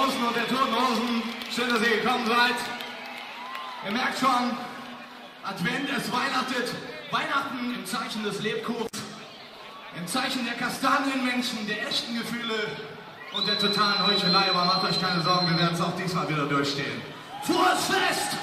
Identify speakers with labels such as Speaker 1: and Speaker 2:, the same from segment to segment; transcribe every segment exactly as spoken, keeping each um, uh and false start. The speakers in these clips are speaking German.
Speaker 1: Hosen und der Toten Hosen. Schön, dass ihr gekommen seid. Ihr merkt schon, Advent, es weihnachtet. Weihnachten im Zeichen des Lebkuchens, im Zeichen der Kastanienmenschen, der echten Gefühle und der totalen Heuchelei. Aber macht euch keine Sorgen, wir werden es auch diesmal wieder durchstehen. Frohes Fest!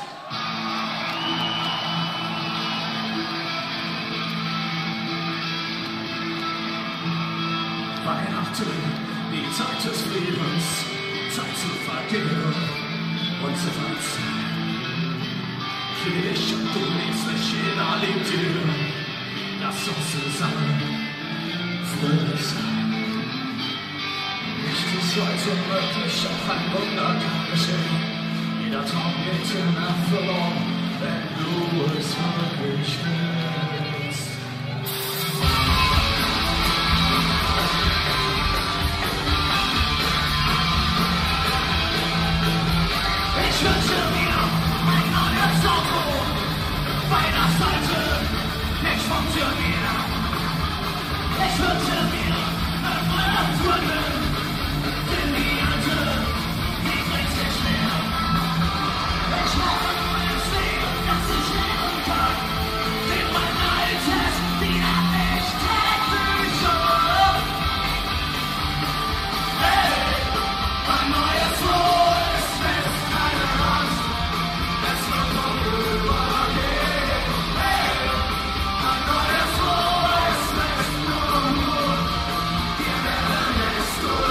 Speaker 1: Weihnachten, die Zeit des Lebens, Zeit zu vergehen und zu verziehen. Ich und du lebst nicht, jeder lebt hier. Lass uns zusammen fröhlich sein. Nicht ist heute möglich, auch ein Wunder kann geschehen. Jeder Traum geht in Erfüllung, wenn du es wirklich willst. Ich wünsche mir ein neues Auto, Weihnachtsseite, nicht funktioniert. Ich wünsche mir eine neue Brunnen, denn die alte, die bringt sich mehr. Ich brauche ein neues Leben, das ich leben kann, denn mein altes wieder nicht täglich schon. Hey, ein neues frohes Fest, keine Angst, es wird vorübergehen. Hey, ein neues frohes Fest, nur, nur, wir werden es durch.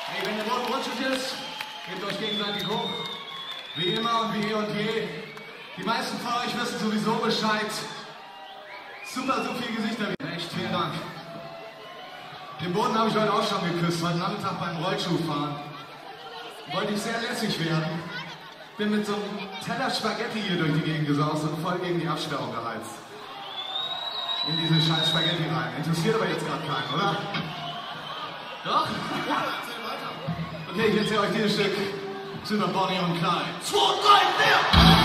Speaker 2: Hey, wenn der Boden rutschig ist, gebt euch gegenseitig hoch. Wie immer und wie eh und je. Die meisten von euch wissen sowieso Bescheid. Super, so viele Gesichter. Echt, vielen Dank. Den Boden habe ich heute auch schon geküsst, heute Nachmittag beim Rollschuhfahren. Wollte ich sehr lässig werden. Bin mit so einem Teller Spaghetti hier durch die Gegend gesaust und voll gegen die Absperrung geheizt. In diese scheiß Spaghetti rein. Interessiert aber jetzt gerade keinen, oder? Doch? Okay, ich erzähle euch dieses Stück über Bonnie und Clyde. zwei, drei, vier!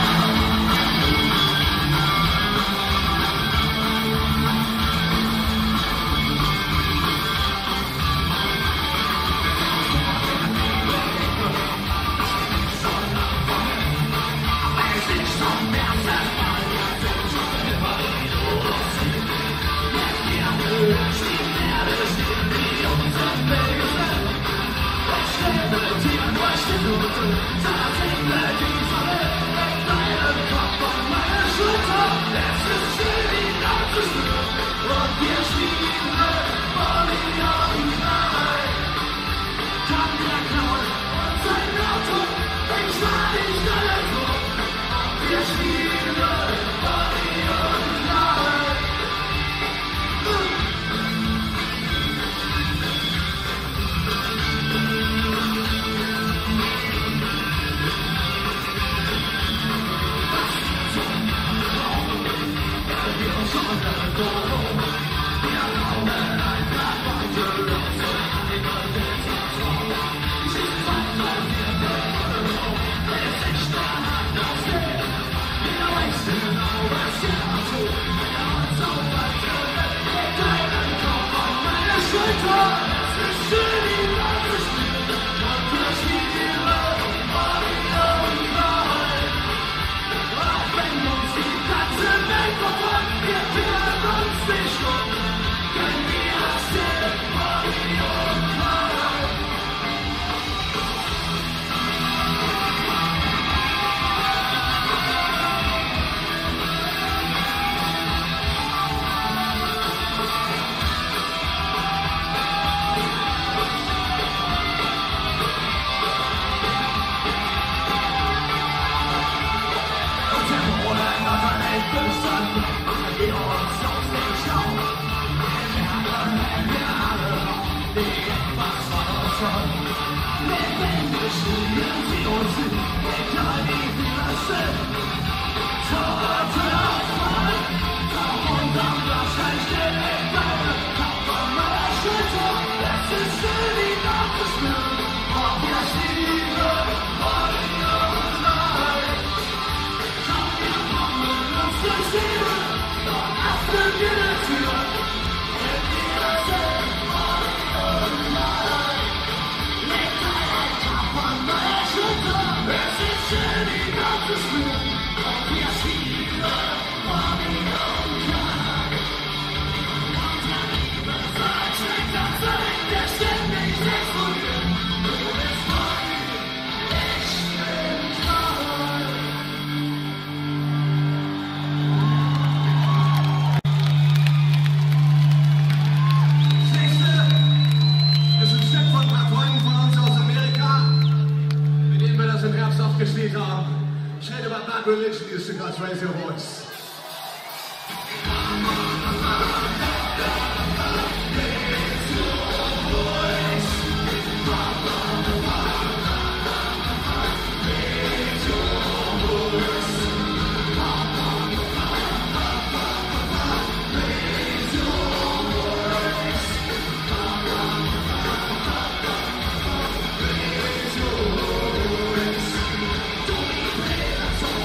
Speaker 2: Religion used to God's raise your voice.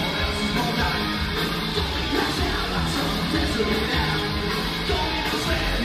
Speaker 1: Don't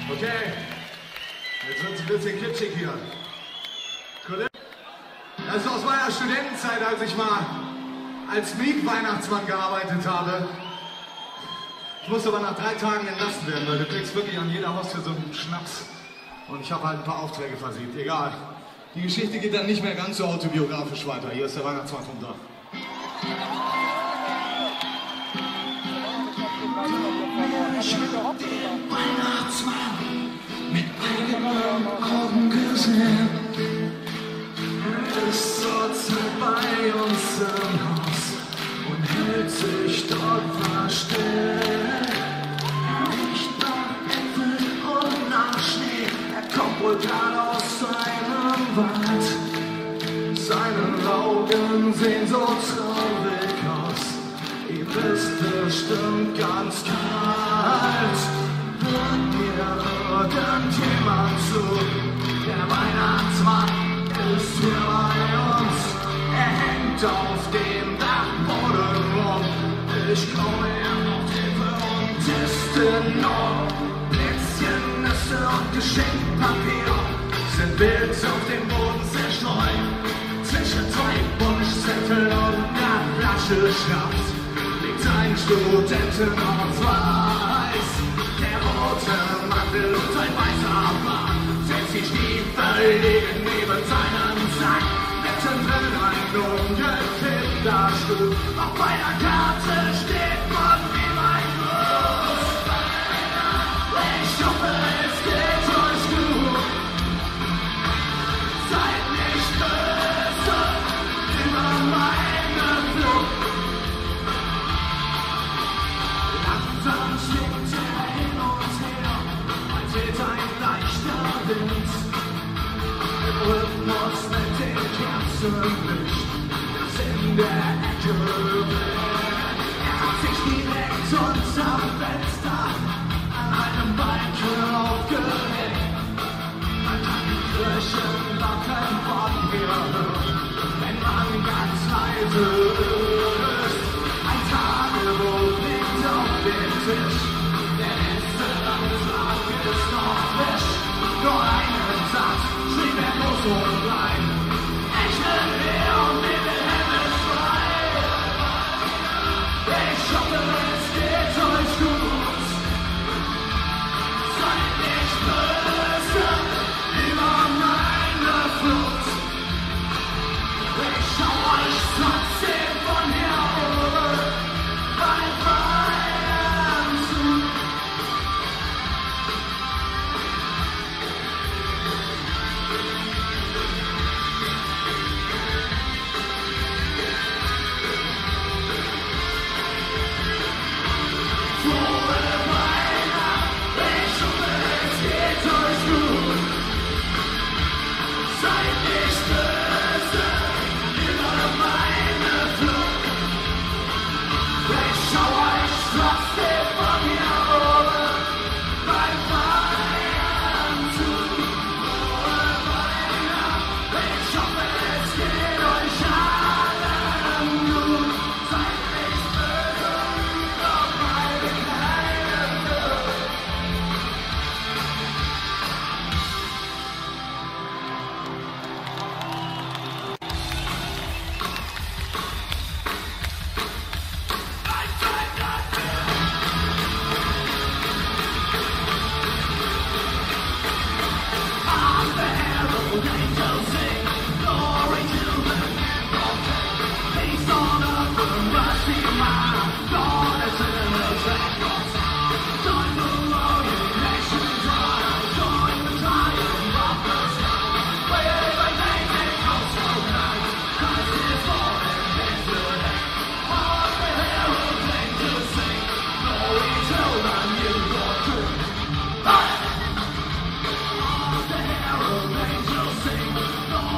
Speaker 2: Okay, jetzt wird es ein bisschen kitschig hier. Das ist aus meiner Studentenzeit, als ich mal als Mietweihnachtsmann gearbeitet habe. Ich musste aber nach drei Tagen entlassen werden, weil du kriegst wirklich an jeder Haustür so einen Schnaps. Und ich habe halt ein paar Aufträge versiebt. Egal. Die Geschichte geht dann nicht mehr ganz so autobiografisch weiter. Hier ist der Weihnachtsmann vom Dach.
Speaker 1: Ich hab den Weihnachtsmann mit eigenen Augen gesehen. Er ist zurzeit bei uns im Haus und hält sich dort versteckt. Nicht nach Äpfel und nach Schnee, er kommt wohl gerade aus seinem Wald. Seine Augen sehen so traurig aus. Ihm ist bestimmt ganz kalt. Hört mir irgendjemand zu? Der Weihnachtsmann ist hier bei uns. Er hängt auf dem Dachboden rum. Ich komme ihm auf Hilfe und ist enorm. Plätzchen, Nüsse und Geschenkpapier sind wild auf dem Boden zerstreut. Zwischen zwei Wunschzettel und einer Flasche Schnaps liegt ein Studentenausweis. Der rote Mantel und sein weißer Bart setzt die Stiefel liegen neben seinem Sack. Mittendrin ein ungefilmter Stuhl. Auf meiner Karte steht von ihm ein Gruß. Ich hoffe, es geht euch gut. Seid nicht böse über meine Flucht. Langsam schwingt er hin und her, als weht ein leichter Wind. Im Rhythmus mit dem Kerzenlicht, das in der Ecke brennt. Er hat sich direkt unterm Fenster an einem Balken aufgehängt. Man kann die Kirchenwachen von hier hören, wenn man ganz leise ist. Ein Tagebuch liegt auf dem Tisch, der letzte Antrag ist noch frisch. Nur einen Satz schrieb er groß und klein: Ich will hier und mir den Himmel frei. Ich hoffe, es geht euch gut. Seid nicht böse über meine Flucht. Ich schau euch trotzdem von hier oben beim Feiern zu. Frohe Weihnacht, ich hoffe, es geht euch gut. Seid nicht böse über meine Flucht. Ich schau euch trotzdem von hier oben beim Feiern zu. Frohe Weihnacht, ich hoffe, es geht euch allen gut. Seid nicht böse auf meine kleine Flucht. Sing,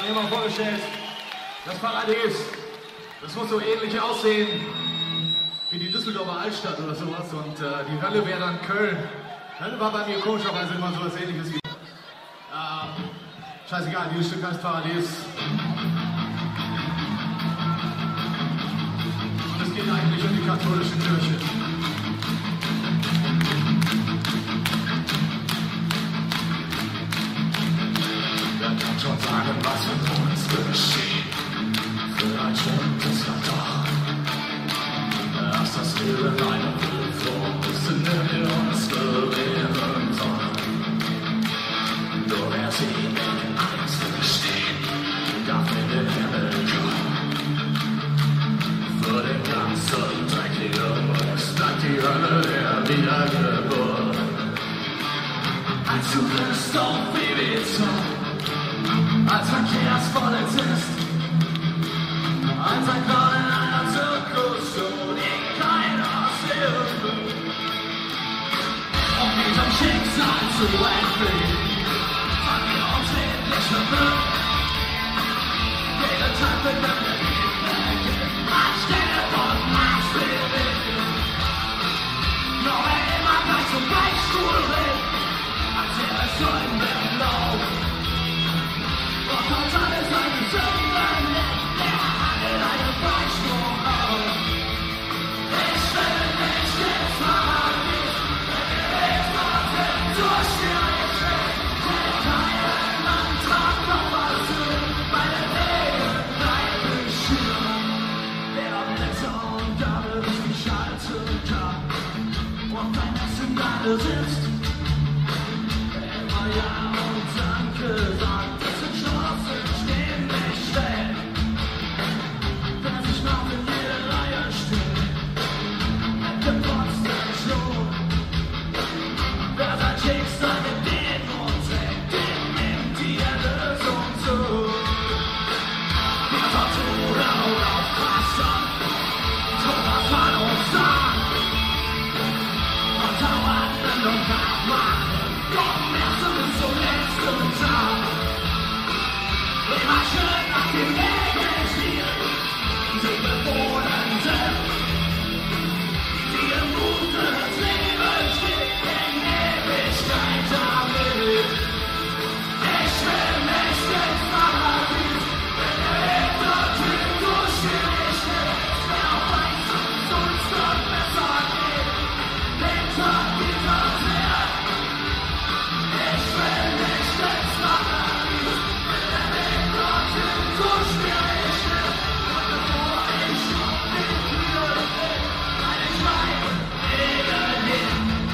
Speaker 2: mir mal vorgestellt, das Paradies, das muss so ähnlich aussehen wie die Düsseldorfer Altstadt oder sowas und äh, die Hölle wäre dann Köln. Hölle war bei mir komischerweise immer so was ähnliches wie... Äh, scheißegal, dieses Stück heißt Paradies. Und es geht eigentlich um die katholische Kirche. Wer kann schon sagen, was mit uns geschieht? Vielleicht stimmt es ja doch. Erst das Leben eine Prüfung ist, in der wir uns bewähren sollen. Nur wer sie in den Angst versteht, darf in den Himmel kommen. Für den ganzen dreckigen Rest bleibt die Hölle der Wiedergeburt. Ein Zug ist auf Ibiza, als Verkehrspolizist. Ein Sakral in einer Zirkusshow, die keiner sehen will. Um diesem Schicksal zu entfliehen, haben wir uns endlich verbürgt. Jeden Tag wird dann der Gegner anstelle von Maßregeln. Noch er immer gleich zum Beichtstuhl will, als wäre es so in der Blau. Doch als alles ein Sünden ist, der handelt einen Beispruch auf. Ich will nicht ins Paradies, wenn ich dorthin durchschwierig will. Keinen Antrag auf Asyl, meine Wege bleiben schier. Wer Blätter und Gabel richtig schalten kann und ein Essen gerade sitzt, immer ja und danke sagt, das sind Chancen stehen nicht still. Wer sich noch in jede Reihe stellt, hätte trotzdem schon. Wer sein Schicksal in den Mund trägt, dem nimmt die Erlösung zu. Wir Tortur und Aufpassen, Thomas Mann und Sahn. Und dauernd und nachmachen, kommen erst bis zum letzten Tag. Immer schön nach dem Regeln spielen, die Bewohnenden, die im Mut des Lebens steht, in Ewigkeit damit. Ich will nicht ins Paradies, wenn der Weg dorthin so schwierig ist. Wer auf eins uns uns dort besser geht, hinter dieser Tür. Ich will nicht ins Paradies, wenn der Weg dorthin so schwierig ist. Und bevor ich auf den Kühl bin, eine kleine Regel hin.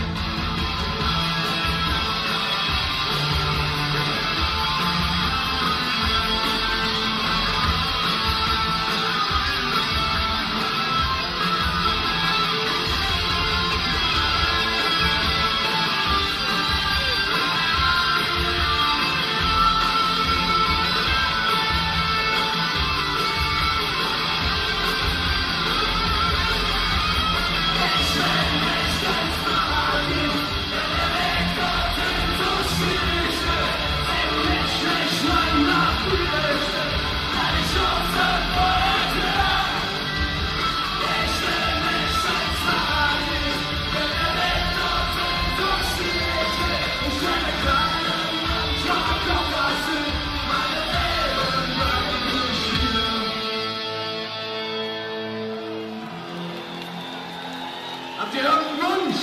Speaker 2: Habt ihr irgendeinen Wunsch?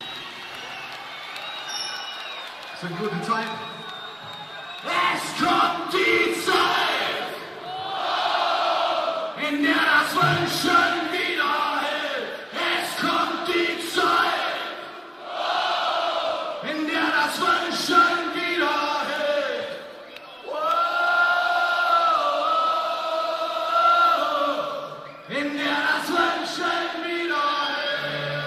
Speaker 2: Das sind gute Zeiten. Es kommt die Zeit, in der das Wünschen wieder hält. Es kommt die Zeit, in der das Wünschen wieder hält. In der das Wünschen wieder hält.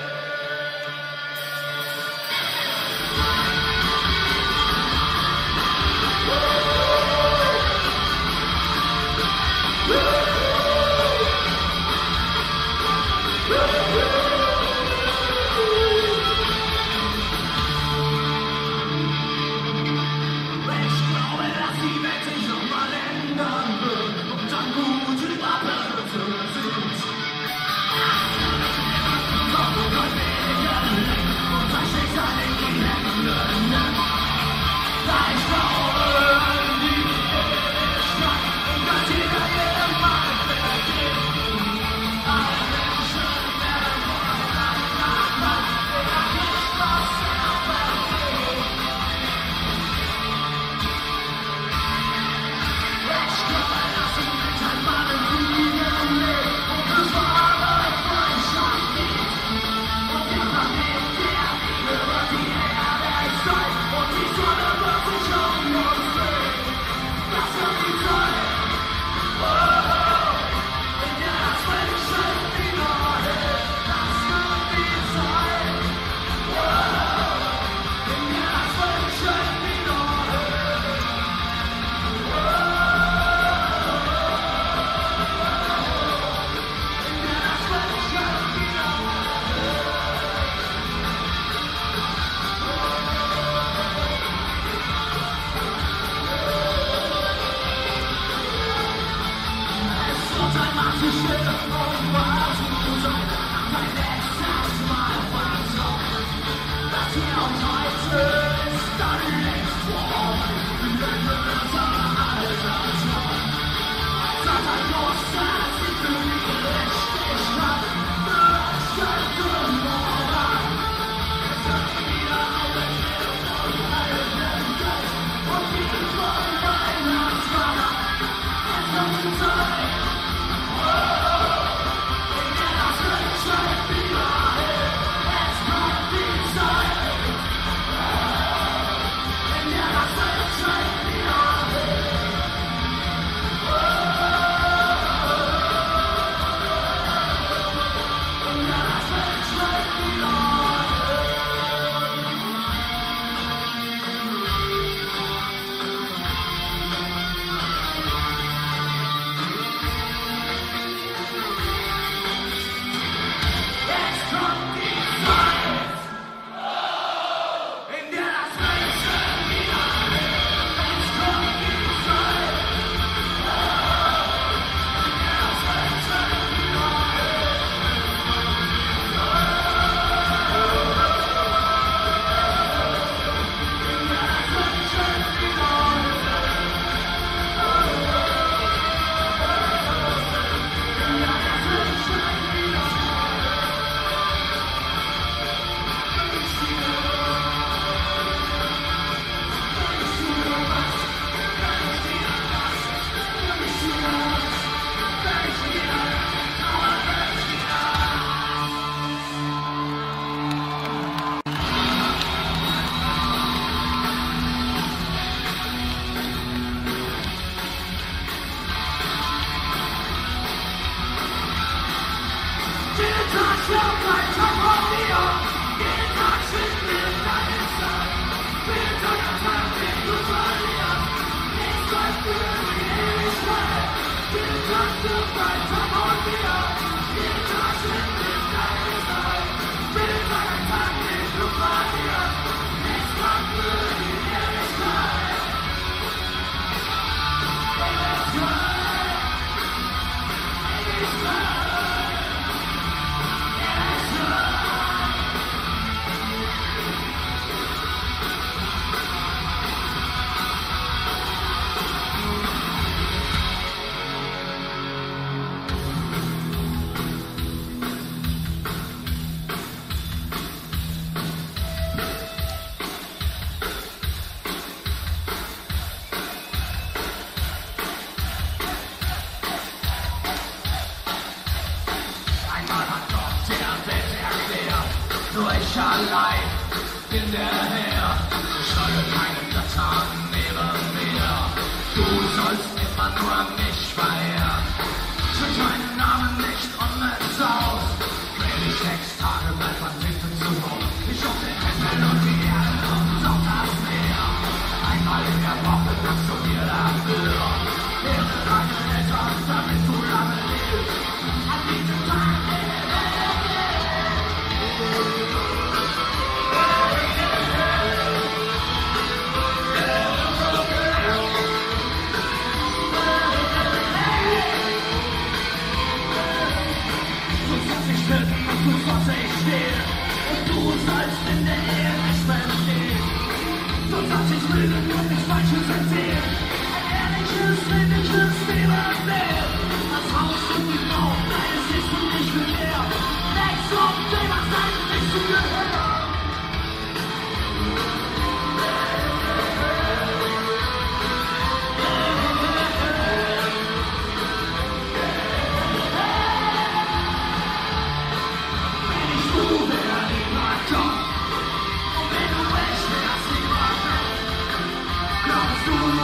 Speaker 1: Du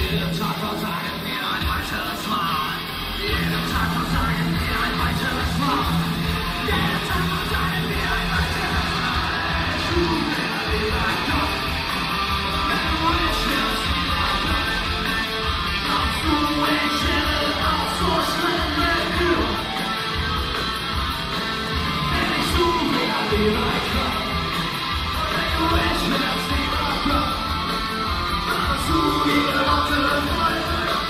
Speaker 1: Jeden Tag versagen wir ein weiteres Mal. Jeden Tag versagen wir ein weiteres Mal. Jeden Tag versagen wir ein weiteres Mal. Du bist lieber Gott, wenn du nicht wirst, lieber Gott. Glaubst du, ich hätte auch so schlimm gehört? Wenn ich du wieder lieber Gott, wenn du nicht wirst, lieber Gott. Du wieder Worte voll.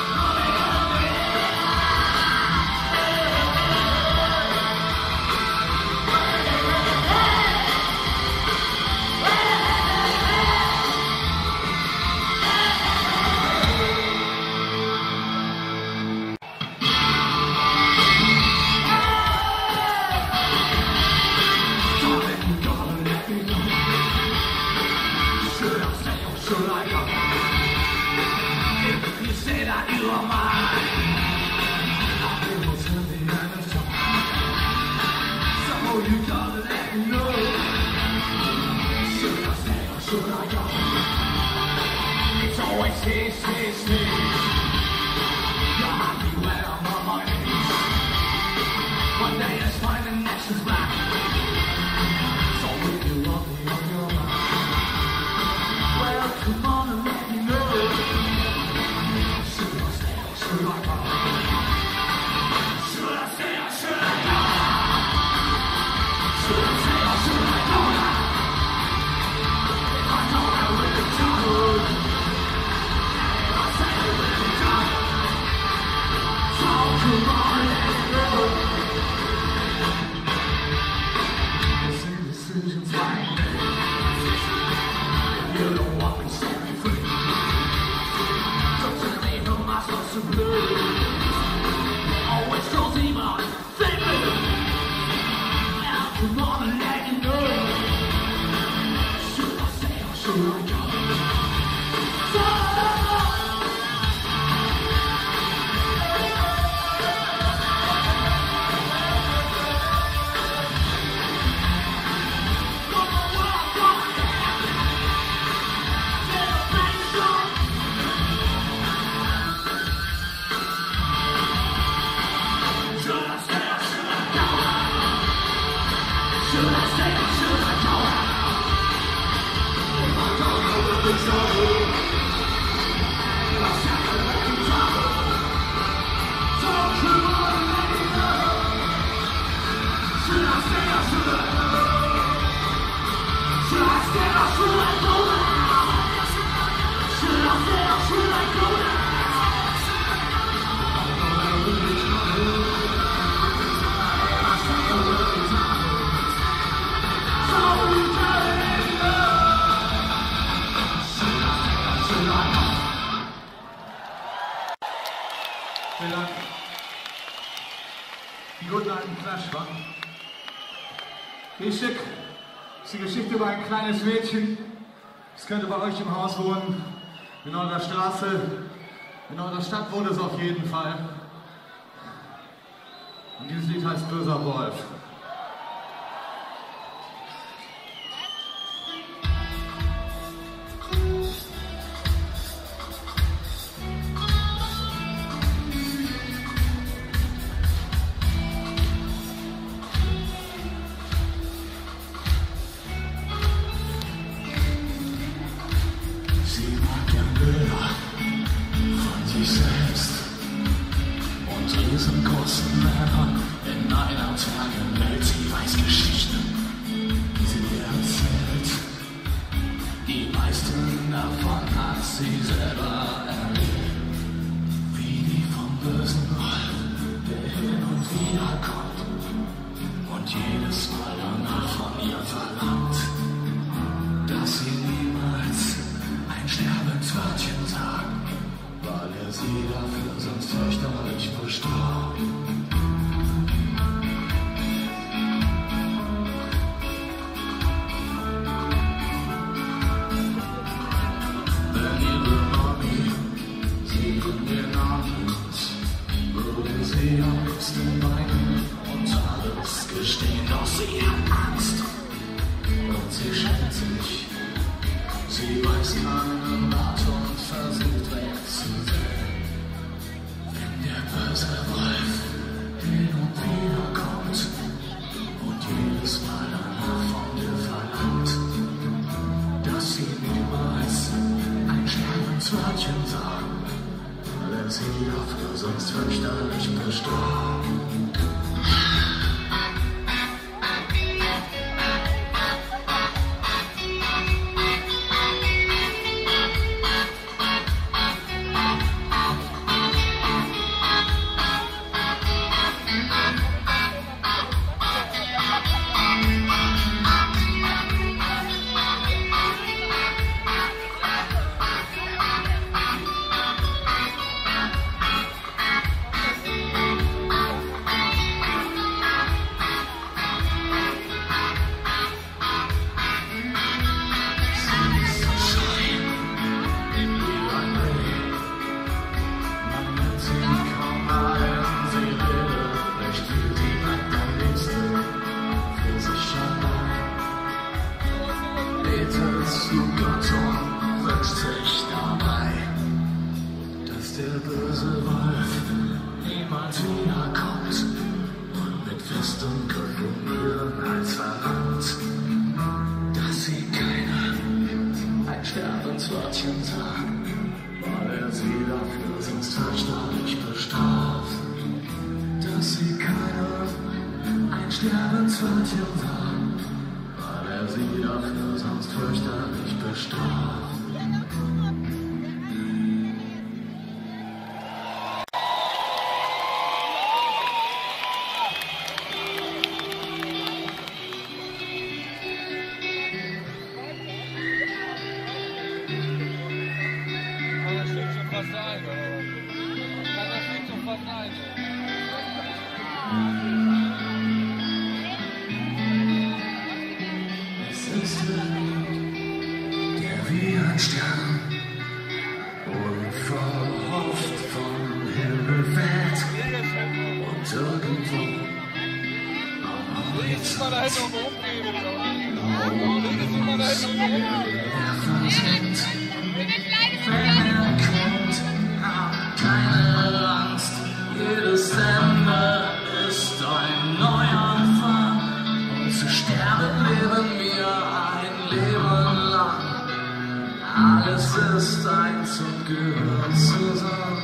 Speaker 2: Vielen Dank. Die guten alten Klatsch, wa? Wie schick ist die Geschichte über ein kleines Mädchen. Es könnte bei euch im Haus wohnen, in eurer Straße, in eurer Stadt wohnt es auf jeden Fall. Und dieses Lied heißt Böser Wolf.
Speaker 1: Sie weiß keinen Rat und versucht wegzusehen. er sie dafür sonst fürchterlich bestraft. Zu Gott und wünscht sich dabei, dass der böse Wolf niemals wiederkommt und mit festem Griff um ihren Hals verlangt, dass sie keiner ein Sterbenswörtchen sagt, weil er sie dafür sonst fürchterlich bestraft, dass sie keiner ein Sterbenswörtchen sagt, weil er sie dafür sonst fürchterlich bestraft.
Speaker 3: Aber das schlägt schon fast ein, oder? Das schlägt schon fast ein.
Speaker 1: Wie ein Stern, unverhofft vom Himmel fällt und irgendwo am Horizont er versinkt. Wenn er kommt, hab keine Angst, jedes Ende ist ein Neuanfang und zu sterben leben wir ein Leben lang. Alles ist eins und gehört zusammen.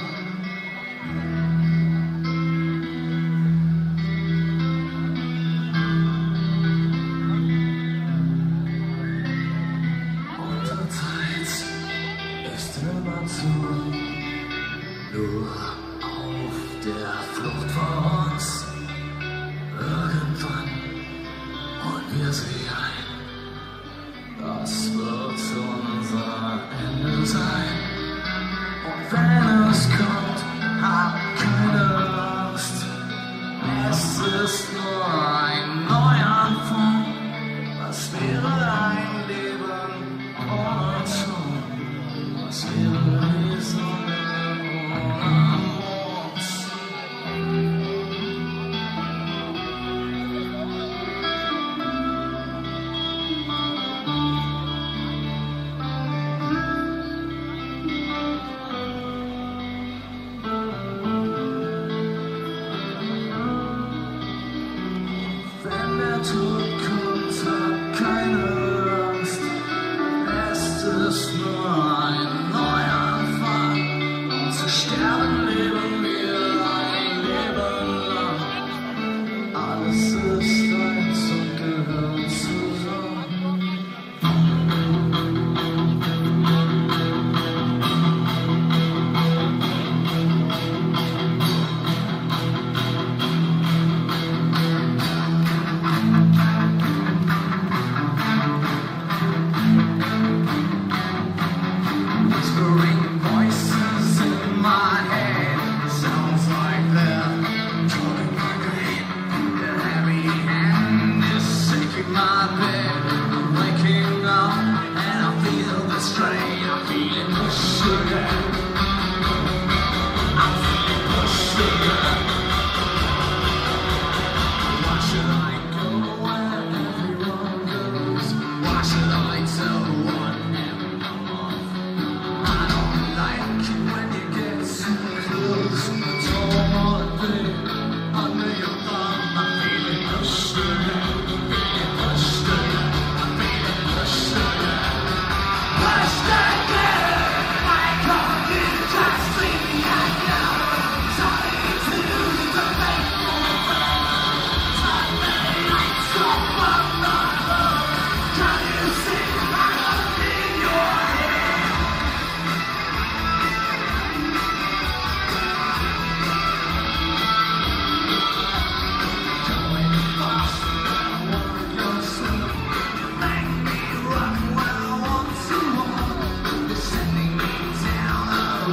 Speaker 1: Unsere Zeit ist immer zu, nur auf der Flucht vor uns. Irgendwann holen wir sie ein. Das wird unser Ende sein. Und wenn es kommt, hab keine Angst. Es ist nur ein Neuanfang. Was wäre ein Leben ohne Ton? Was wäre die Sonne ohne Mond? Wenn der Tod kommt, hab keine Angst. Es ist nur ein Neuanfang. Und zu sterben leben wir ein Leben lang. Alles ist eins und gehört zusammen.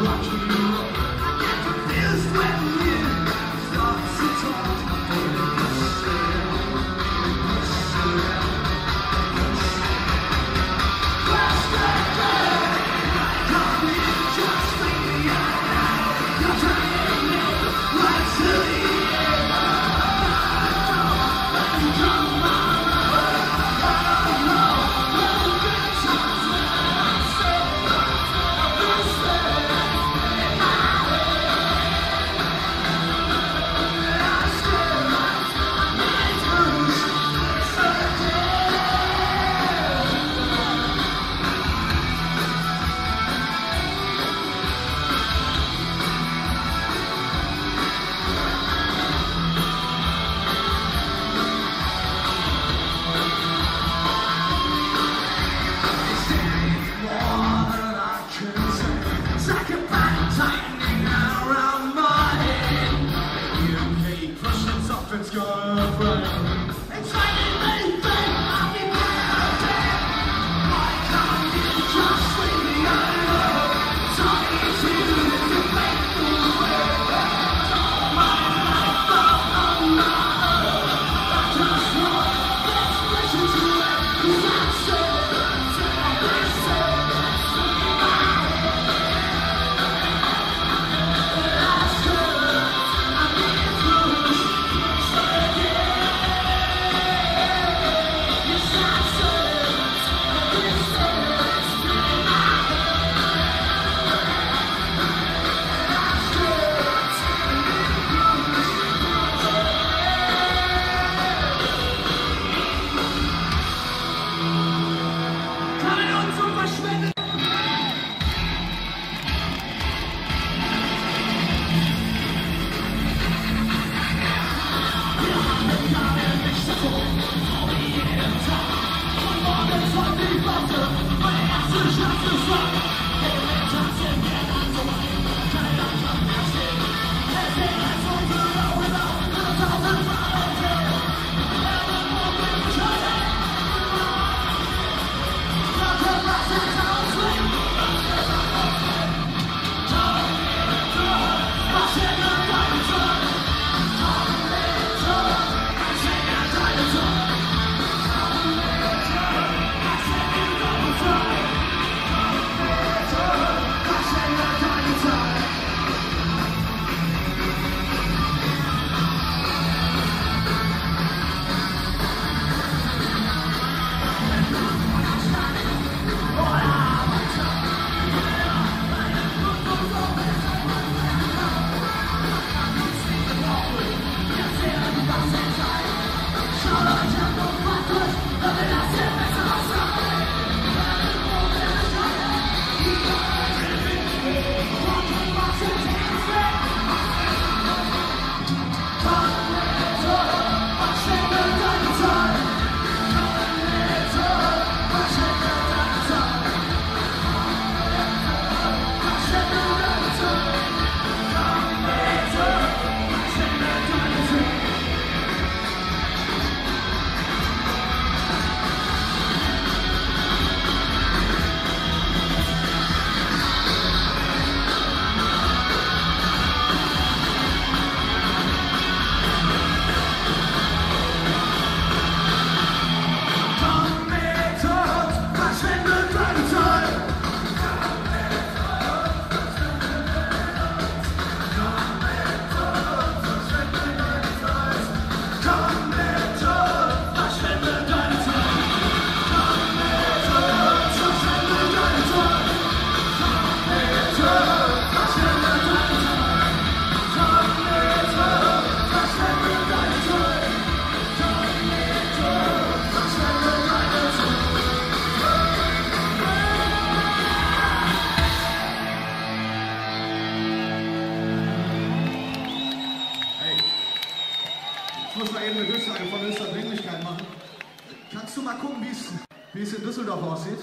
Speaker 2: Wie es in Düsseldorf aussieht.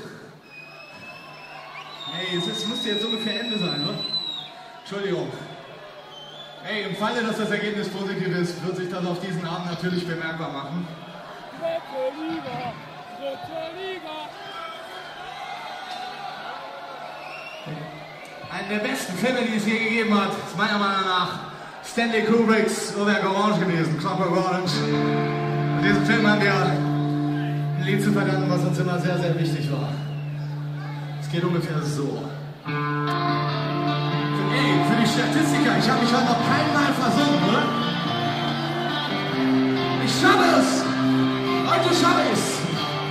Speaker 2: Hey, es, ist, es müsste jetzt ungefähr Ende sein, oder? Entschuldigung. Hey, im Falle, dass das Ergebnis positiv ist, wird sich das auf diesen Abend natürlich bemerkbar machen.
Speaker 3: Dritte Liga! Dritte Liga!
Speaker 2: einen der besten Filme, die es je gegeben hat, ist meiner Meinung nach Stanley Kubricks Uhrwerk Orange gewesen, Clockwork Orange. Und diesem Film haben wir ein Lied zu verdanken, was uns immer sehr, sehr wichtig war. Es geht ungefähr so. Ey, für die Statistiker, ich habe mich heute noch kein Mal versungen, oder? Ich schaffe es! Heute schaffe ich es!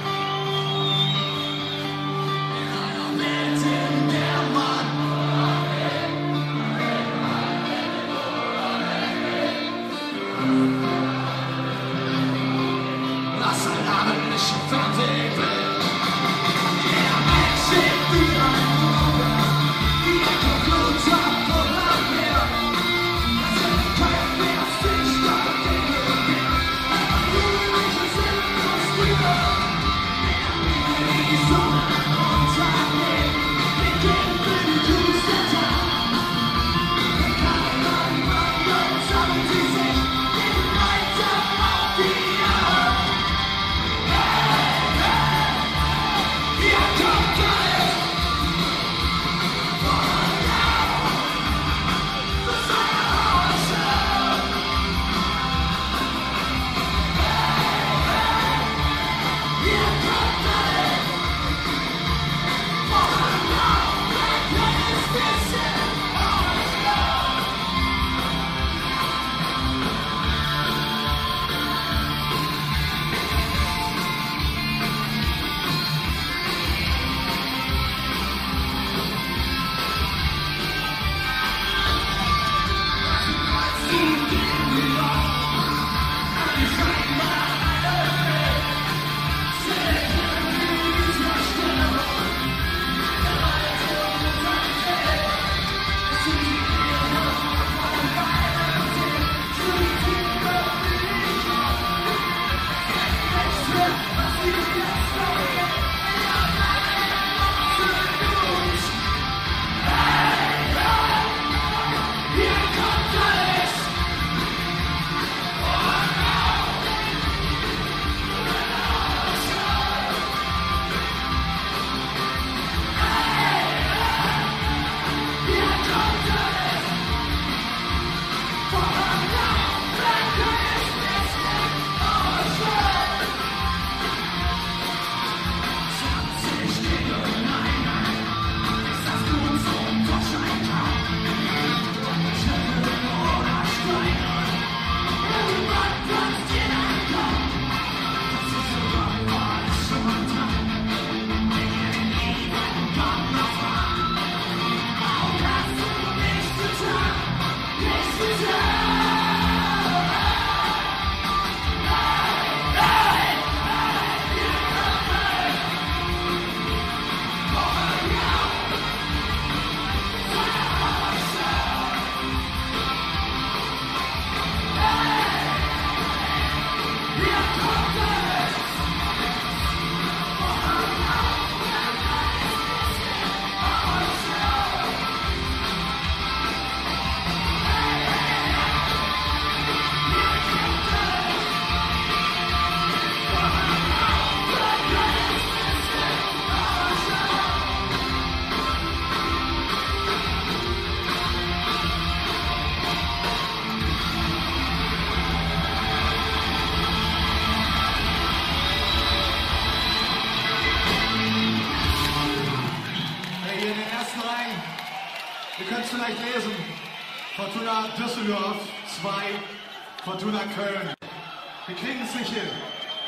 Speaker 2: Ihr könnt es vielleicht lesen. Fortuna Düsseldorf zwei, Fortuna Köln. Wir kriegen es nicht hin.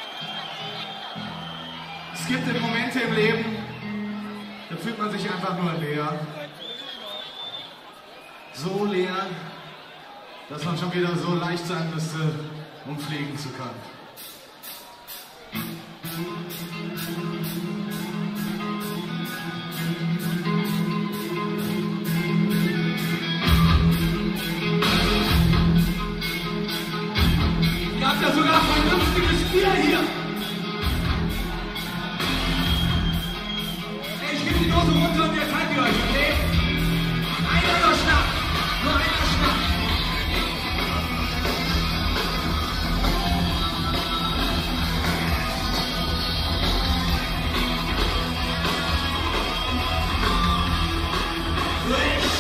Speaker 2: Es gibt Momente im Leben, da fühlt man sich einfach nur leer. So leer, dass man schon wieder so leicht sein müsste, um fliegen zu können. Ihr habt ja sogar vernünftiges Bier hier. Ey, ich gebe die Dose runter und jetzt haltet ihr euch, okay? Einer nur Schnapp. Nur einer Schnapp. Let's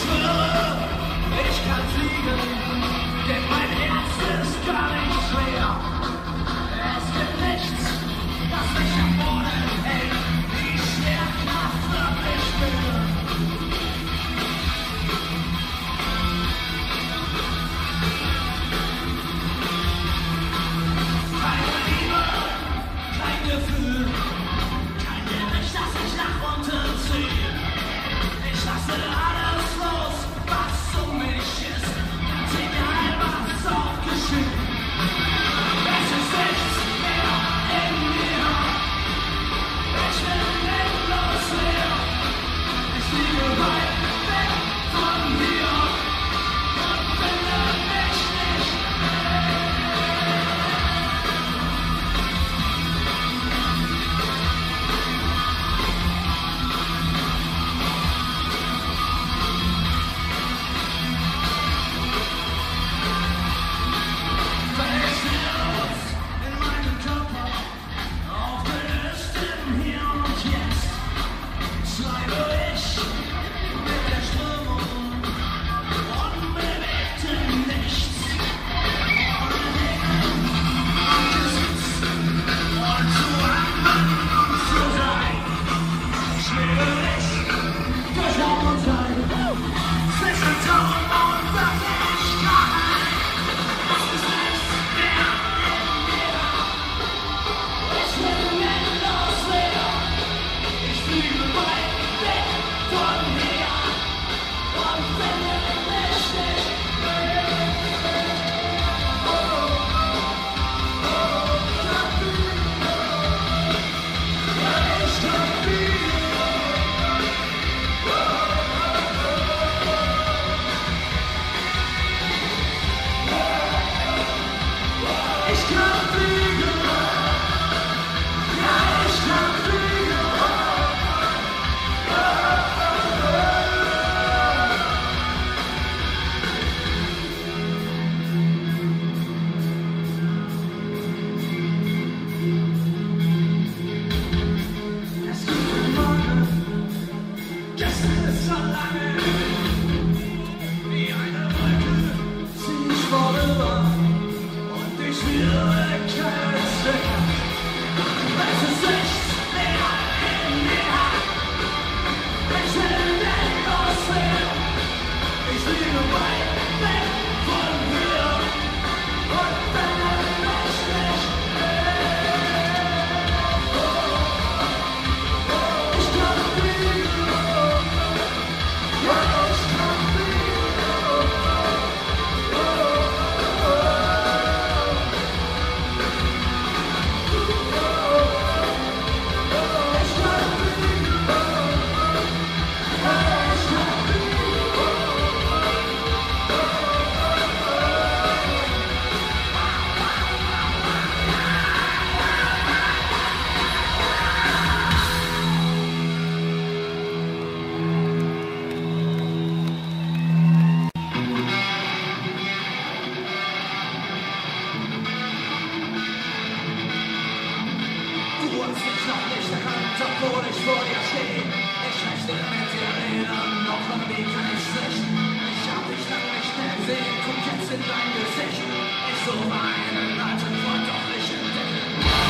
Speaker 1: obwohl ich vor dir stehe. Ich möchte mit dir reden, doch irgendwie kann ich's nicht. Ich hab dich lang nicht mehr gesehen, guck jetzt in dein Gesicht. Ich suche einen alten Freund, doch nicht entdecken.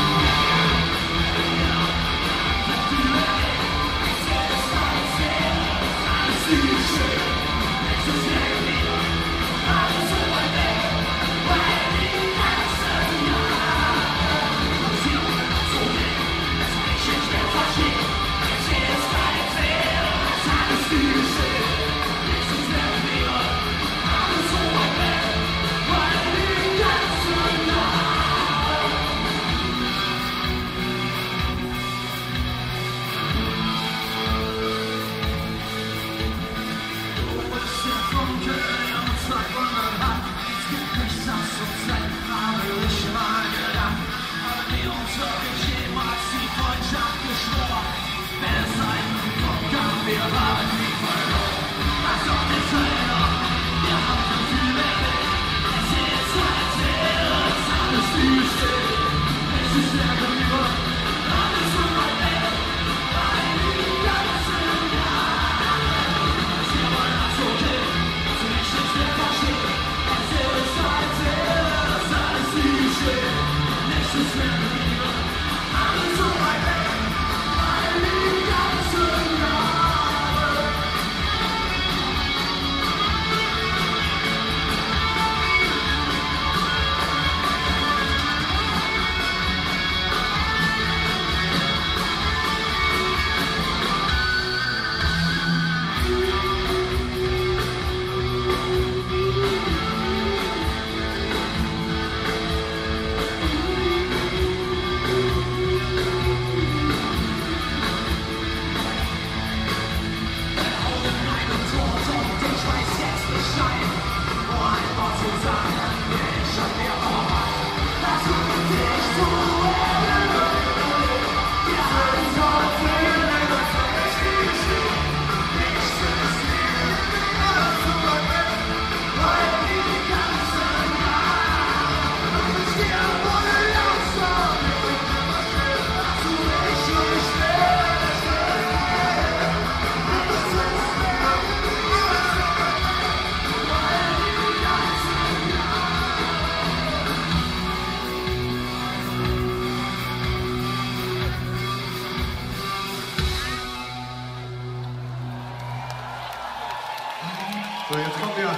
Speaker 2: So, jetzt kommen wir.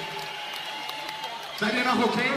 Speaker 2: Seid ihr noch okay?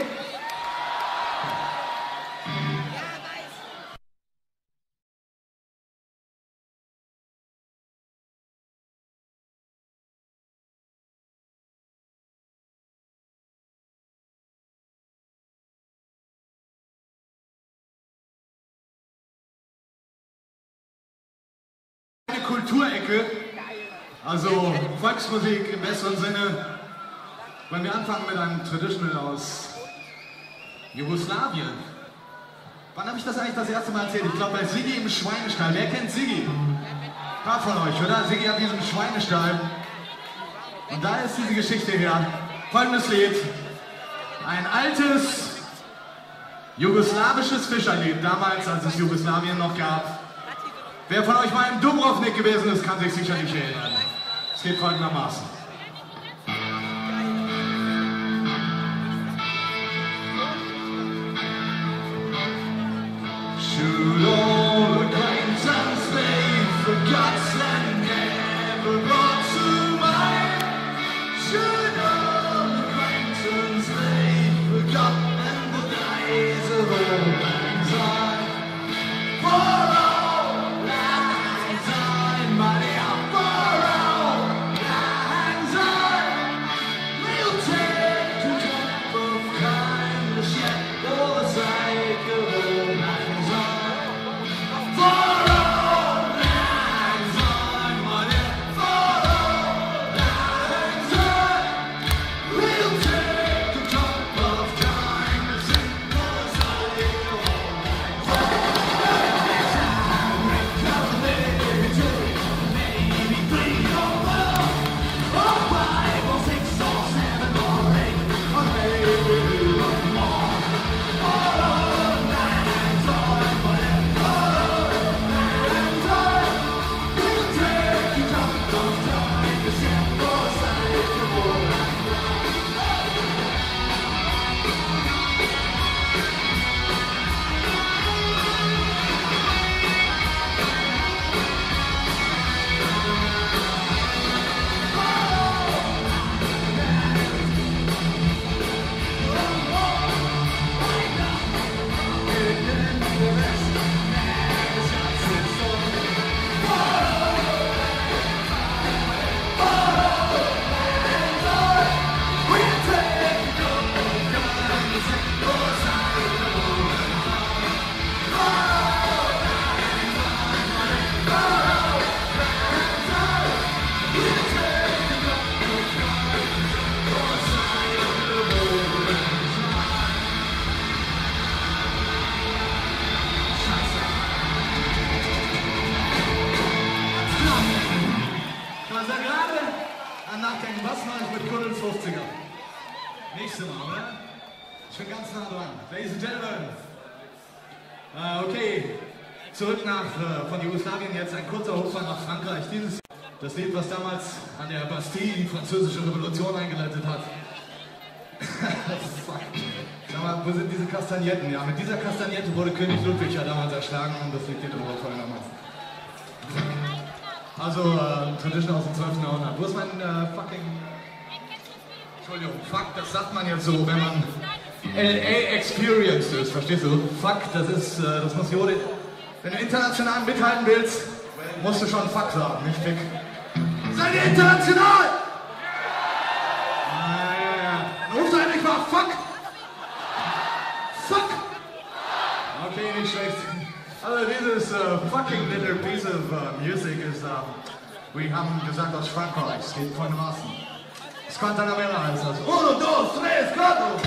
Speaker 2: Eine Kulturecke. Also Volksmusik im besseren Sinne. Wollen wir anfangen mit einem Traditional aus Jugoslawien. Wann habe ich das eigentlich das erste Mal erzählt? Ich glaube bei Siggi im Schweinestall. Wer kennt Siggi? Ein paar von euch, oder? Siggi hat diesen Schweinestall. Und da ist diese Geschichte her. Folgendes Lied. Ein altes jugoslawisches Fischerlied. Damals, als es Jugoslawien noch gab. Wer von euch mal im Dubrovnik gewesen ist, kann sich sicherlich erinnern. Es geht folgendermaßen. Should all acquaintance be forgotten and never brought to mind? Should all Nächste Mal, oder? Ich bin ganz nah dran. Ladies and Gentlemen. Äh, okay, zurück nach, äh, von Jugoslawien, jetzt ein kurzer Hochfahrt nach Frankreich. Dieses, das Lied, was damals an der Bastille die französische Revolution eingeleitet hat. Fuck. Sag mal, wo sind diese Kastagnetten? Ja, mit dieser Kastagnette wurde König Ludwig ja damals erschlagen und das liegt hier drüber folgendermaßen. Also, äh, Tradition aus dem zwölften Jahrhundert. Wo ist mein äh, fucking... Entschuldigung, fuck, das sagt man jetzt so, wenn man L A experienced ist, verstehst du? Fuck, das ist, äh, das muss Jode... Wenn du international mithalten willst, musst du schon fuck sagen, nicht fick. Seid ihr international? Äh, rufst du endlich mal fuck? Fuck! Okay, nicht schlecht. Also dieses uh, fucking little piece of uh, music ist, uh, wir haben gesagt aus Frankreich, es geht folgendermaßen. Scantanamera heißt das. Uno, dos, tres, cuatro!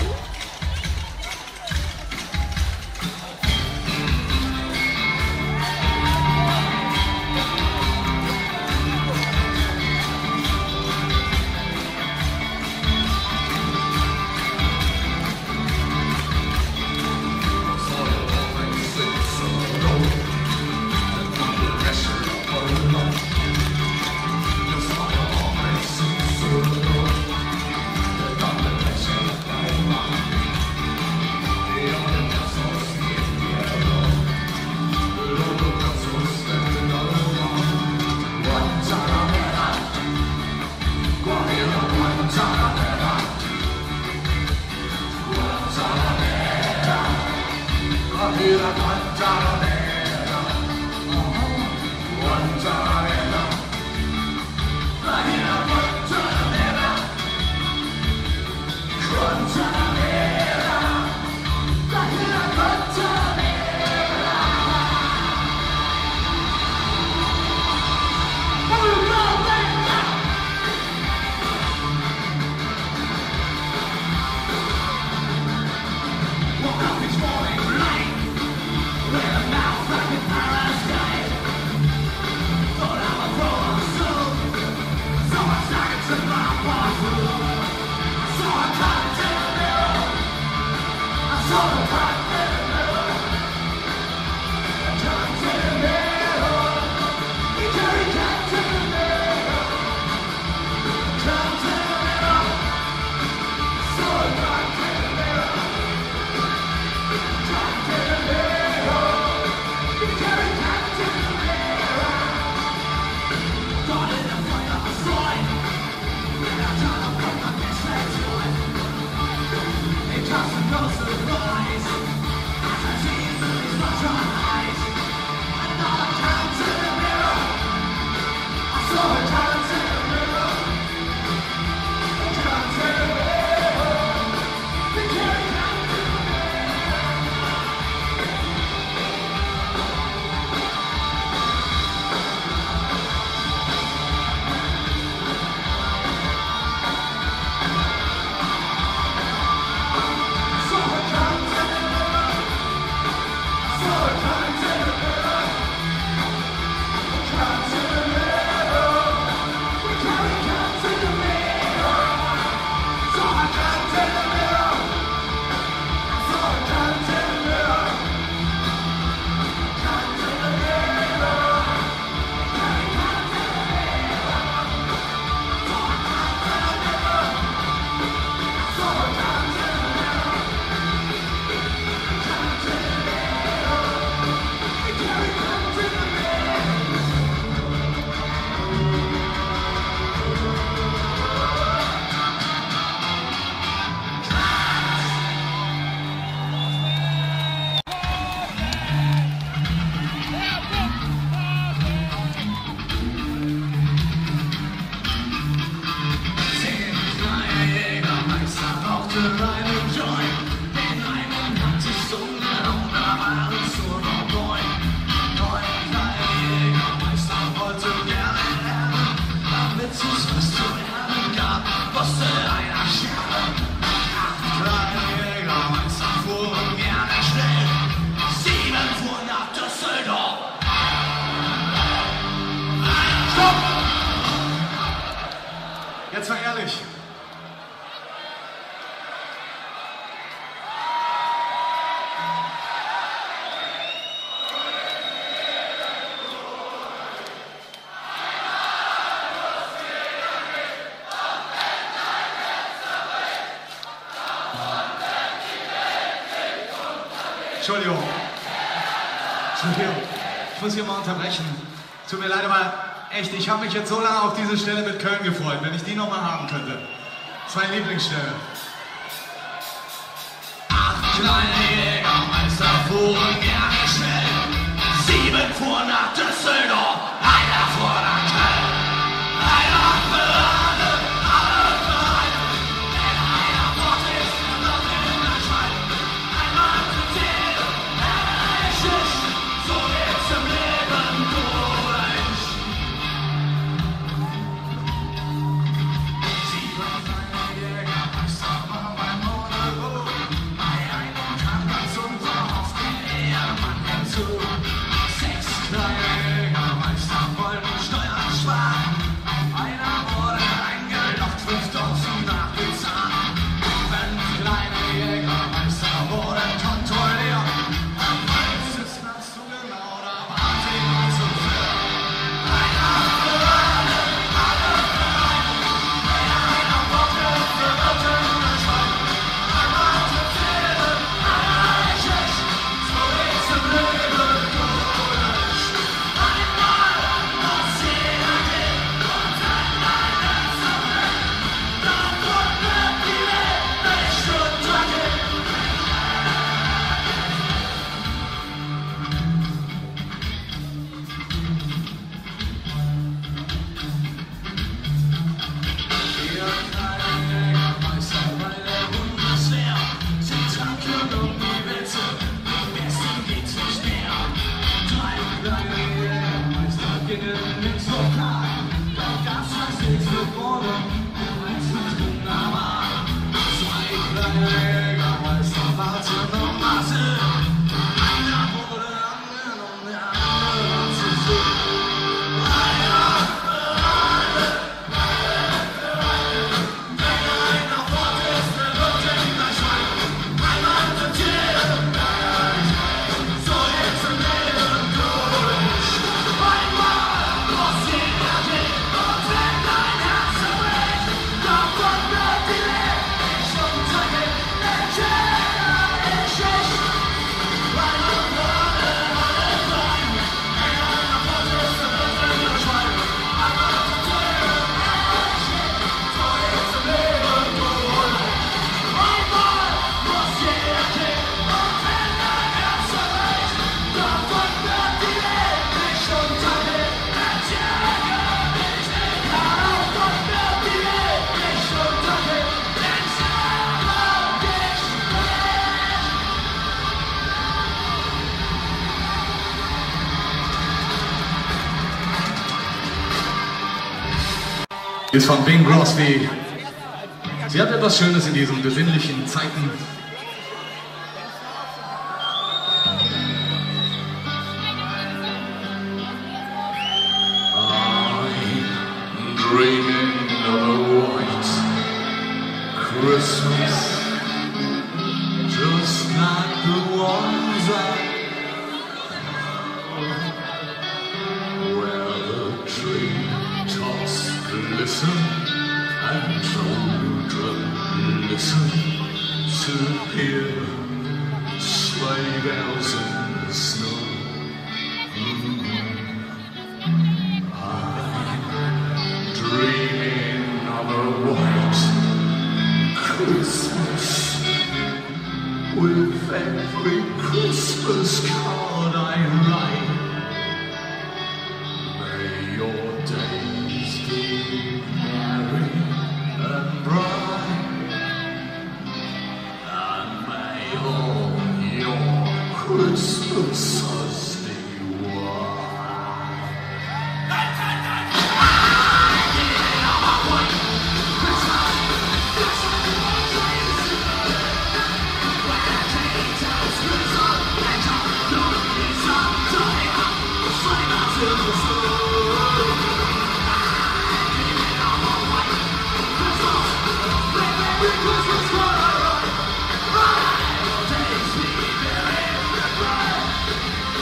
Speaker 2: Jetzt mal ehrlich. Entschuldigung. Entschuldigung. Ich muss hier mal unterbrechen. Tut mir leid, aber echt, ich habe mich jetzt so lange auf diese Stelle mit Köln gefreut, wenn ich die nochmal haben könnte. Das ist meine Lieblingsstelle.
Speaker 1: Acht kleine Jägermeister fuhren gerne schnell. Sieben fuhren nach Düsseldorf, einer fuhr nach Köln. Einer für alle, alle für einen. Wenn einer fort ist, dann in der Schwein. Einmal zu zählen, einer ist es, so geht's im Leben durch. Sieben kleine Jägermeister waren beim Monolog. Bei einem kam ganz unverhofft der Ehemann hinzu. Sechs kleine Jägermeister wollten Steuern sparen. Einer wurde eingeloggt, fünftausend nachbezahlt. Fünf kleine Jägermeister wurden kontrolliert. Am Hals ist das so genau, da war sie nur zu viert. Einer für alle, alle für einen. Wenn einer Bock ist, wird in der Schwein. Einmal zu zählen, einer ist es, so geht's im Leben durch. Einmal muss jeder gehen und sein Leid zerrennen. Davon wird die Welt nicht untergehen. Wir kleine Jägermeister bei der Bundeswehr. Sie tanken um die Wette, dem Besten geht's nicht mehr. Drei kleine Jägermeister gingen ins Lokal. Da gab's was nichts zu wollen, eins zu tun aber. Zwei kleine Jägermeister warten um Masse. Einer wurde angenommen, der andere war zu früh. Einer für alle, wenn einer fort ist, der wird in der Schwein. Einmal zu zählen, so geht's im Leben durch. Einmal muss jeder gehen und wenn dein Herz zerbricht, davon wird die Welt nicht untergehen. Der Jäger ist es. Einmal für alle, alle für einen. Wenn einer fort ist, der wird in der Schwein. Einmal zu zählen, so geht's im Leben durch. Einmal muss jeder gehen und wenn dein Herz zerbricht, davon wird die Welt nicht untergehen. Der Jäger ist es. Davon wird die Welt nicht untergehen. Der Jäger ist es.
Speaker 2: Ist von Bing Crosby. Sie hat etwas Schönes in diesen besinnlichen Zeiten.
Speaker 1: I'm dreaming of a white Christmas, just like the ones I know, where the treetops glisten and children listen to hear sleigh bells in the snow. Dreaming of a white Christmas, with every Christmas card I write. May your days be merry and bright, and may all your Christmases be white. Christmas,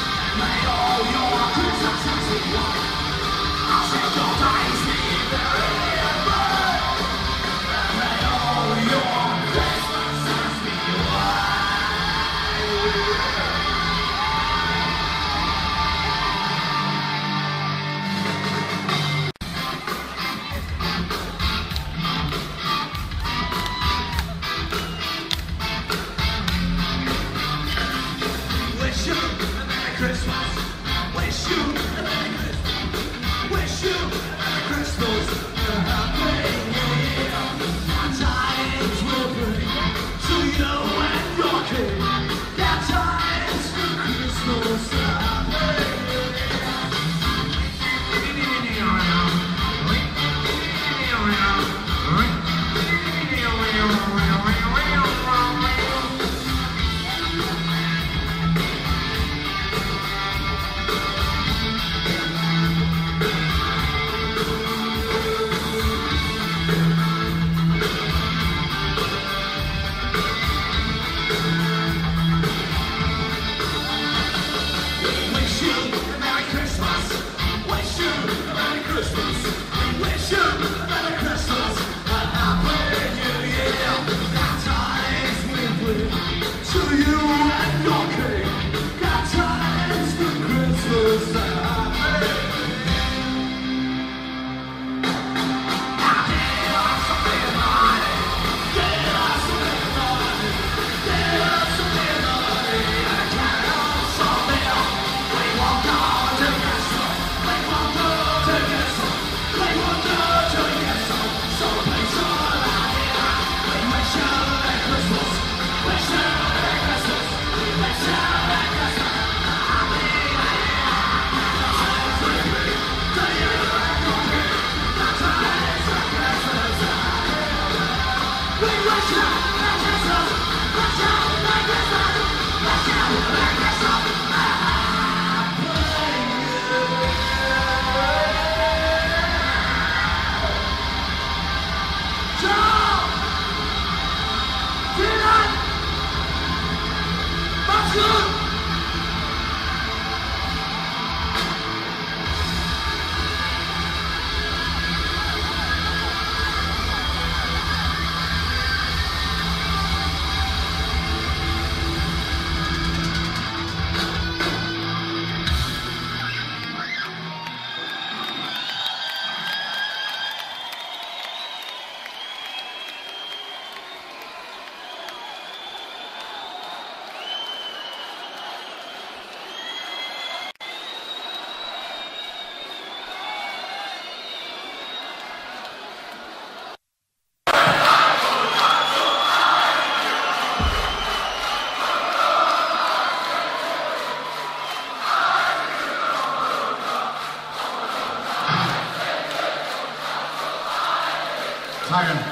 Speaker 2: Tage.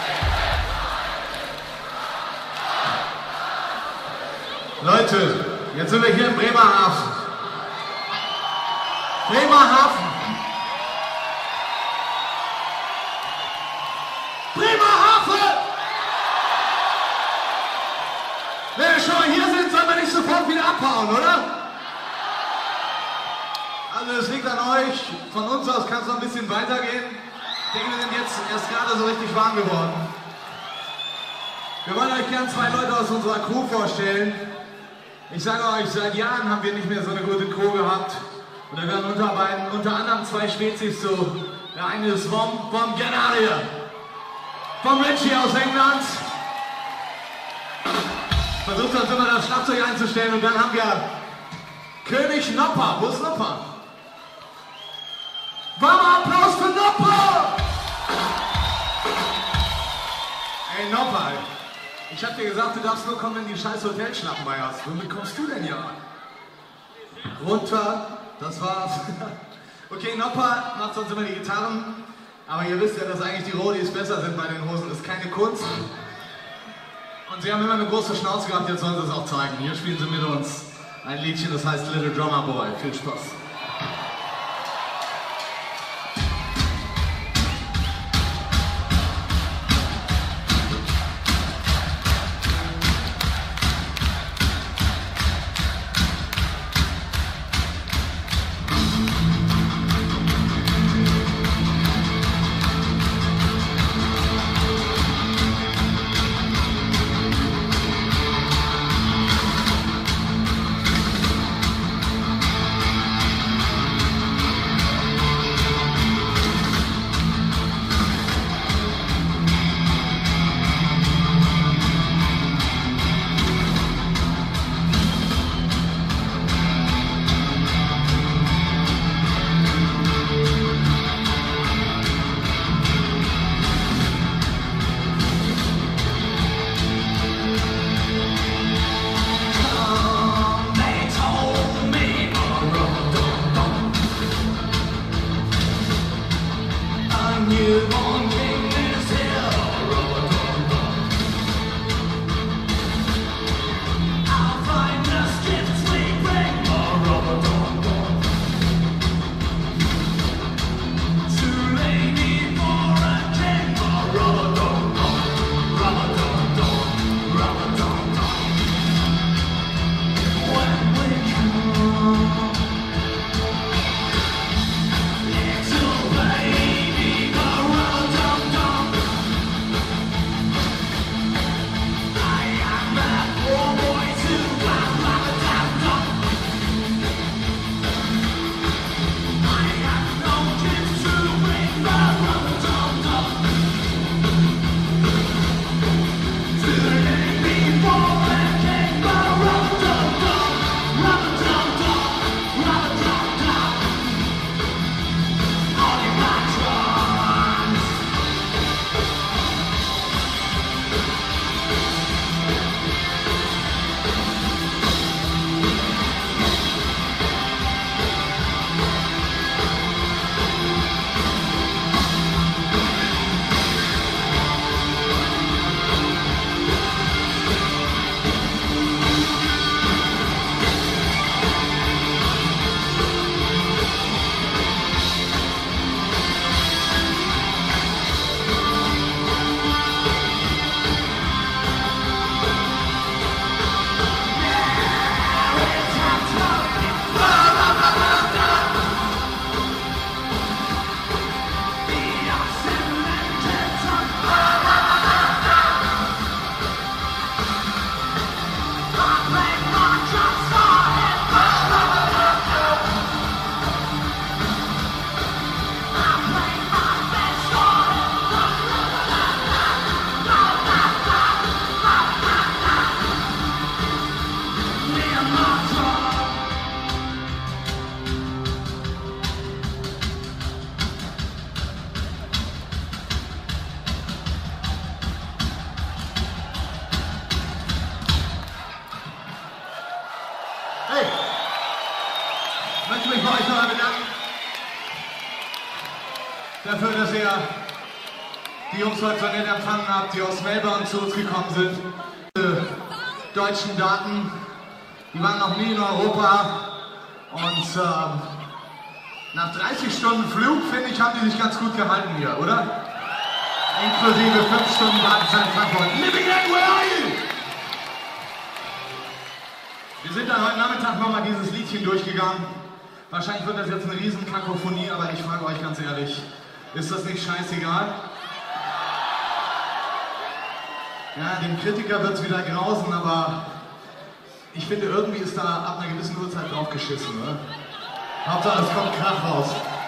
Speaker 2: Leute, jetzt sind wir hier in Bremerhaven. Bremerhaven. Bremerhaven! Wenn wir schon mal hier sind, sollen wir nicht sofort wieder abhauen, oder? Also es liegt an euch. Von uns aus kann es noch ein bisschen weitergehen. Ich denke, wir sind jetzt erst gerade so richtig warm geworden. Wir wollen euch gern zwei Leute aus unserer Crew vorstellen. Ich sage euch, seit Jahren haben wir nicht mehr so eine gute Crew gehabt. Und da gehören unter, beiden, unter anderem zwei Spezies zu. Der eine ist vom, vom Get Out of Here. Vom Richie aus England. Versucht uns immer das Schlagzeug einzustellen. Und dann haben wir König Nopper. Wo ist Nopper? Warmer Applaus für Nopper! Ey Nopper, ich hab dir gesagt, du darfst nur kommen, wenn die scheiß Hotelschnappen bei hast. Womit kommst du denn hier an? Runter, das war's. Okay, Nopper macht sonst immer die Gitarren, aber ihr wisst ja, dass eigentlich die Roadies besser sind bei den Hosen. Das ist keine Kunst. Und sie haben immer eine große Schnauze gehabt, jetzt sollen sie es auch zeigen. Hier spielen sie mit uns ein Liedchen, das heißt Little Drummer Boy. Viel Spaß. dafür, dass ihr die Jungs heute so nett empfangen habt, die aus Melbourne zu uns gekommen sind. Die deutschen Daten, die waren noch nie in Europa und ähm, nach dreißig Stunden Flug, finde ich, haben die sich ganz gut gehalten hier, oder? Inklusive fünf Stunden Wartezeit in Frankfurt. Living End, where are you? Wir sind dann heute Nachmittag nochmal dieses Liedchen durchgegangen. Wahrscheinlich wird das jetzt eine riesen Kakophonie, aber ich frage euch ganz ehrlich, ist das nicht scheißegal? Ja, dem Kritiker wird es wieder grausen, aber ich finde, irgendwie ist da ab einer gewissen Uhrzeit drauf geschissen, oder? Hauptsache, es kommt Krach raus.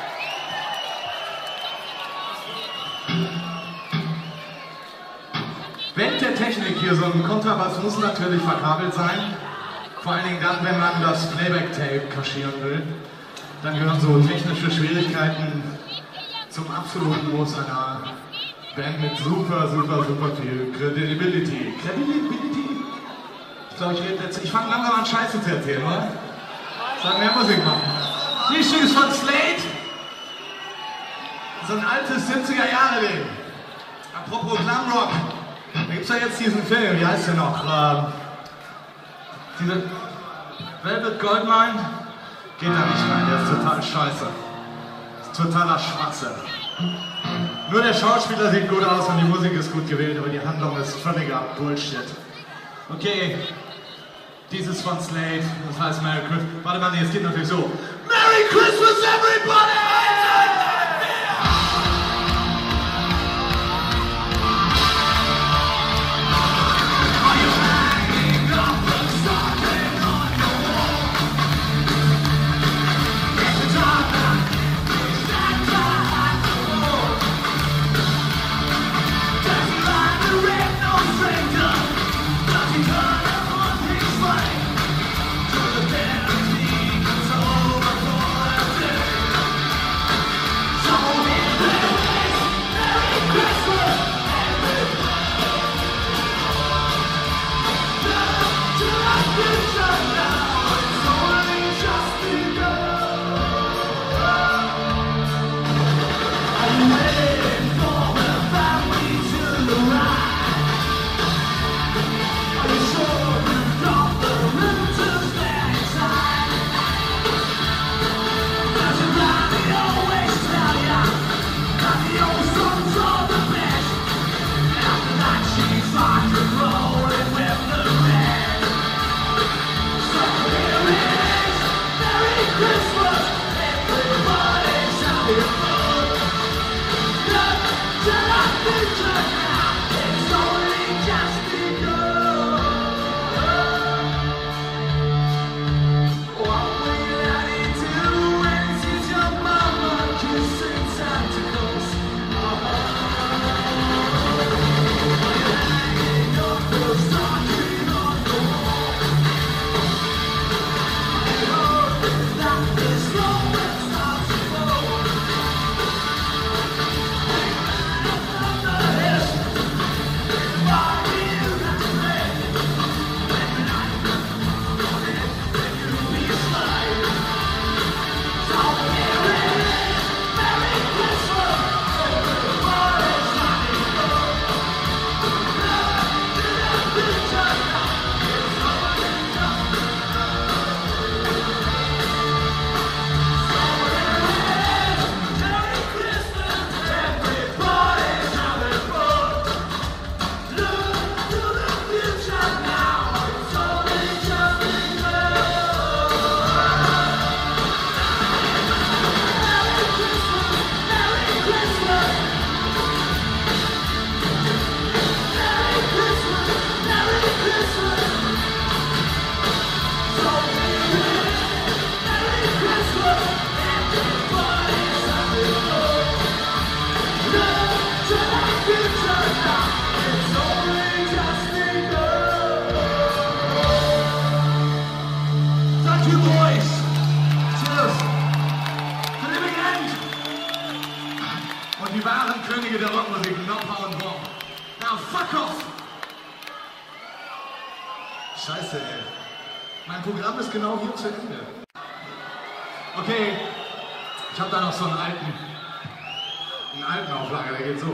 Speaker 2: Während der Technik hier, so ein Kontrabass muss natürlich verkabelt sein. Vor allen Dingen dann, wenn man das Playback-Tape kaschieren will. Dann gehören so technische Schwierigkeiten zum absoluten Muss einer Band mit super, super, super viel Credibility. Credibility? Ich glaube, ich rede jetzt. Ich fange langsam an, Scheiße zu erzählen, oder? Sollen mehr Musik machen. Die Stück ist von Slade. So ein altes siebziger-Jahre-Ding. Apropos Glamrock. Da gibt es ja jetzt diesen Film, wie heißt der noch? Ähm, diese Velvet Goldmine? Geht da nicht rein, der ist total scheiße. Das ist totaler Schwachsinn. Nur der Schauspieler sieht gut aus und die Musik ist gut gewählt, aber die Handlung ist völliger Bullshit. Okay, dieses von Slade, das heißt Merry Christmas. Warte mal, nee, es geht natürlich so. Merry Christmas, everybody! Die wahren Könige der Rockmusik, Nopper und Bomb. Now fuck off! Scheiße, ey. Mein Programm ist genau hier zu Ende. Okay, ich habe da noch so einen alten einen alten Auflage, der geht so.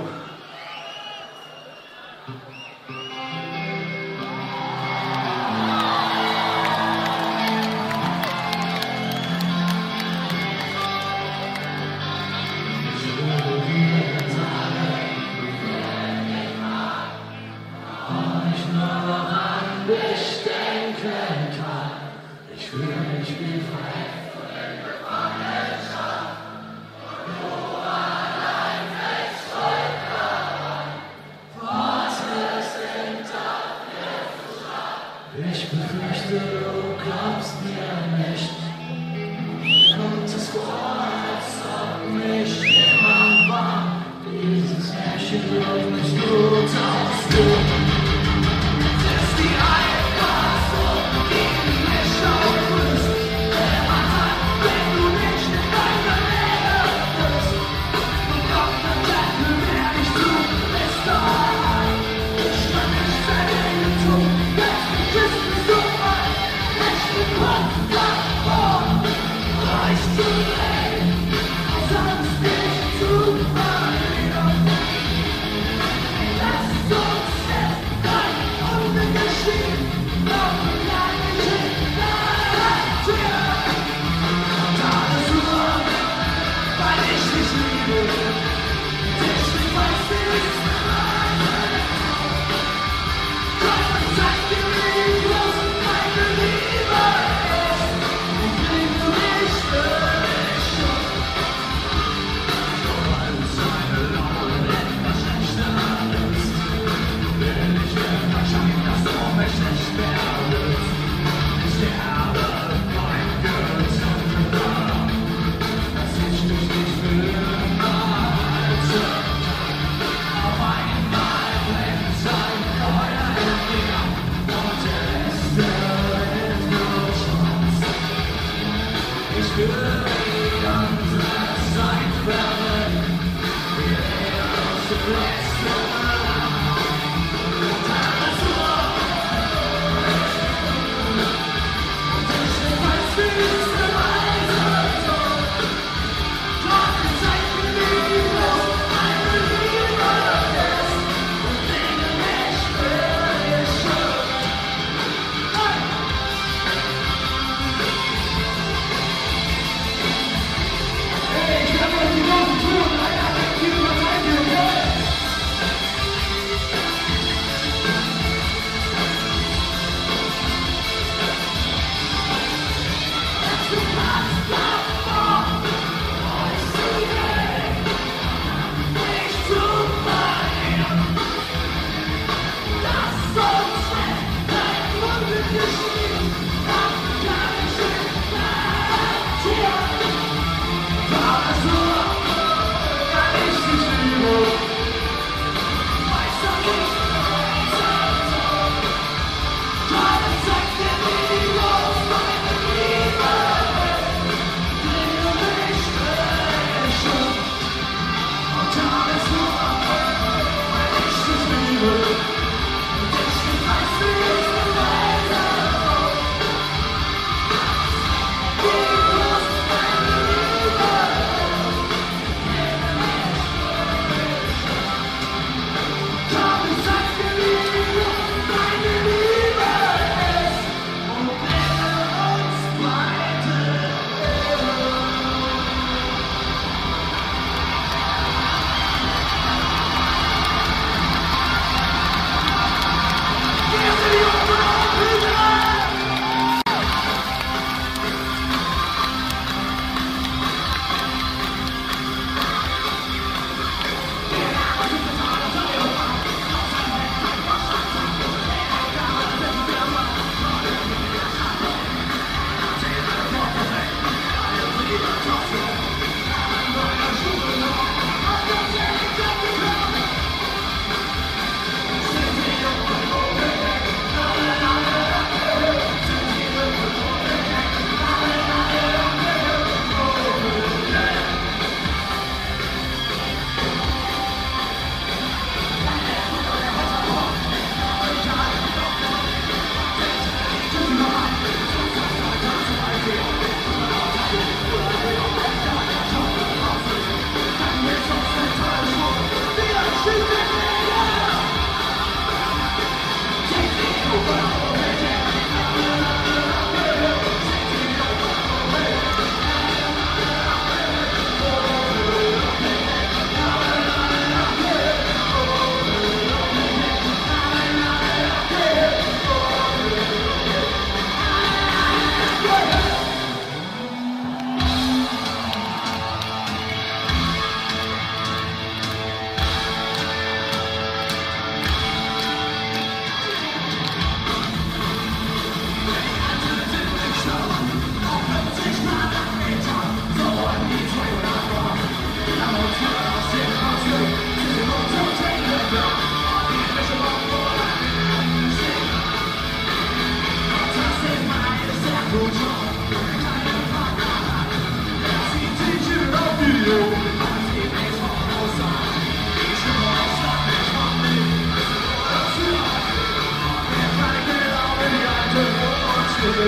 Speaker 1: Ich denke kann, ich fühle mich wie frei von den Gefangenschaft. Nur allein fest vollkommen, was es sind dafür zu schaffen. Ich befürchte, du glaubst mir nicht. Kommt es vor, als ob mich jemand war. Dieses Märchen wird mich gut ausgehen.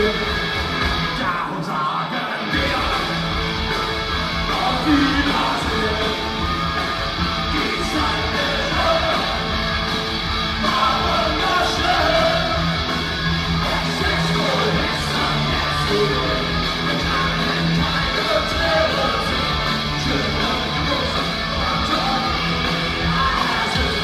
Speaker 2: Darum sagen wir auf Wiedersehen. Die Zeit war wunderschön. Es ist wohl besser jetzt zu gehen. Wir können keine Tränen sehen. Schöne Gruß und auf Wiedersehen.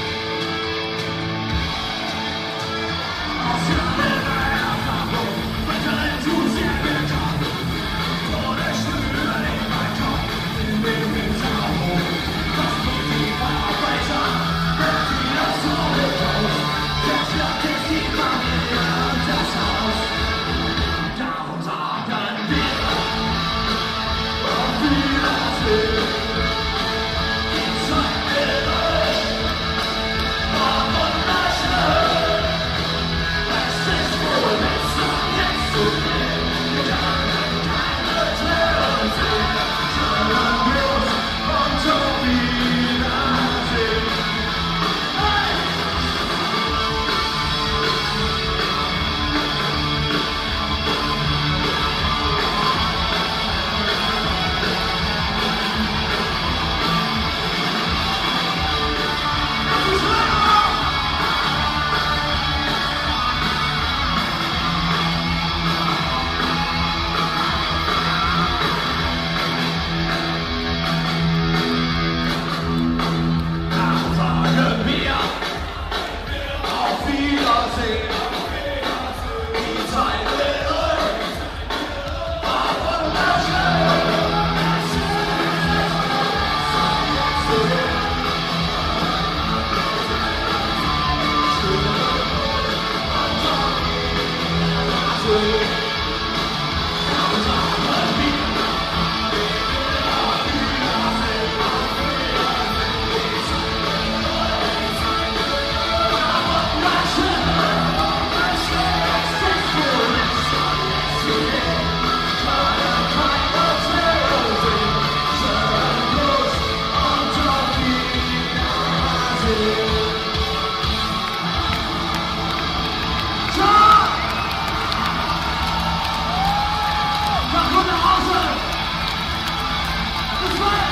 Speaker 2: Aus ihrer Erfahrung verteilt du sehr getan. Ohne Schwüre in mein Kopf, in dem Hintergrund. Was tut die Arbeiter, wenn sie das so bekommt? Das Land ist die Familie und das Haus. Darum sagen wir auf Wiedersehen. Die Zeit mit euch war wunderschön. Es ist wohl besser jetzt zu gehen. Wir können keine Tränen sehen. Schönen Gruß und auf Wiedersehen. Hey! Darum sagen wir auf Wiedersehen. Die Zeit mit euch war wunderschön. Es ist zu sehen. Darum sagen wir auf Wiedersehen. Die Zeit mit euch war wunderschön. Es ist wohl besser jetzt zu gehen. Können keine Tränen sehen. Schönen Gruß und auf Wiedersehen. Ciao! Mach gut nach Hause! Bis bald!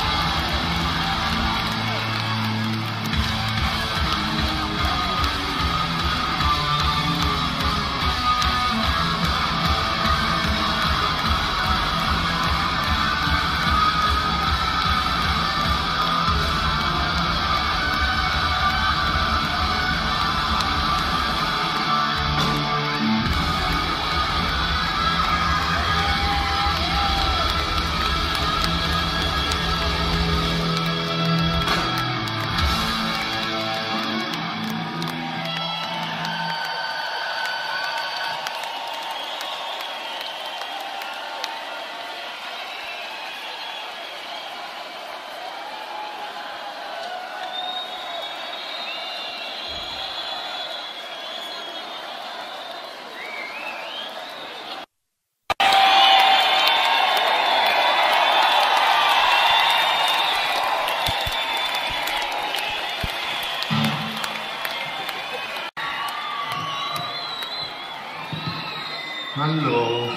Speaker 2: Hallo.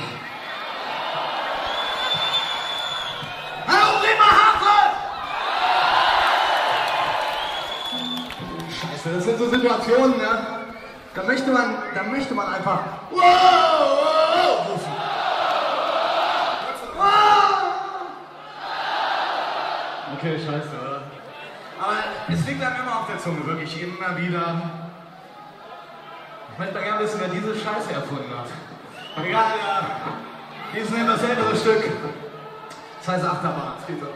Speaker 2: Hallo, Bremerhaven! Scheiße, das sind so Situationen, ja. Da möchte man, da möchte man einfach wow, wow, rufen. Wow. Okay, scheiße, oder? Aber es liegt dann immer auf der Zunge, wirklich immer wieder. Ich möchte mal gerne wissen, wer diese Scheiße erfunden hat. Aber egal, ja. Hier ist immer dasselbe Stück. Das heißt Achterbahn. Es geht so.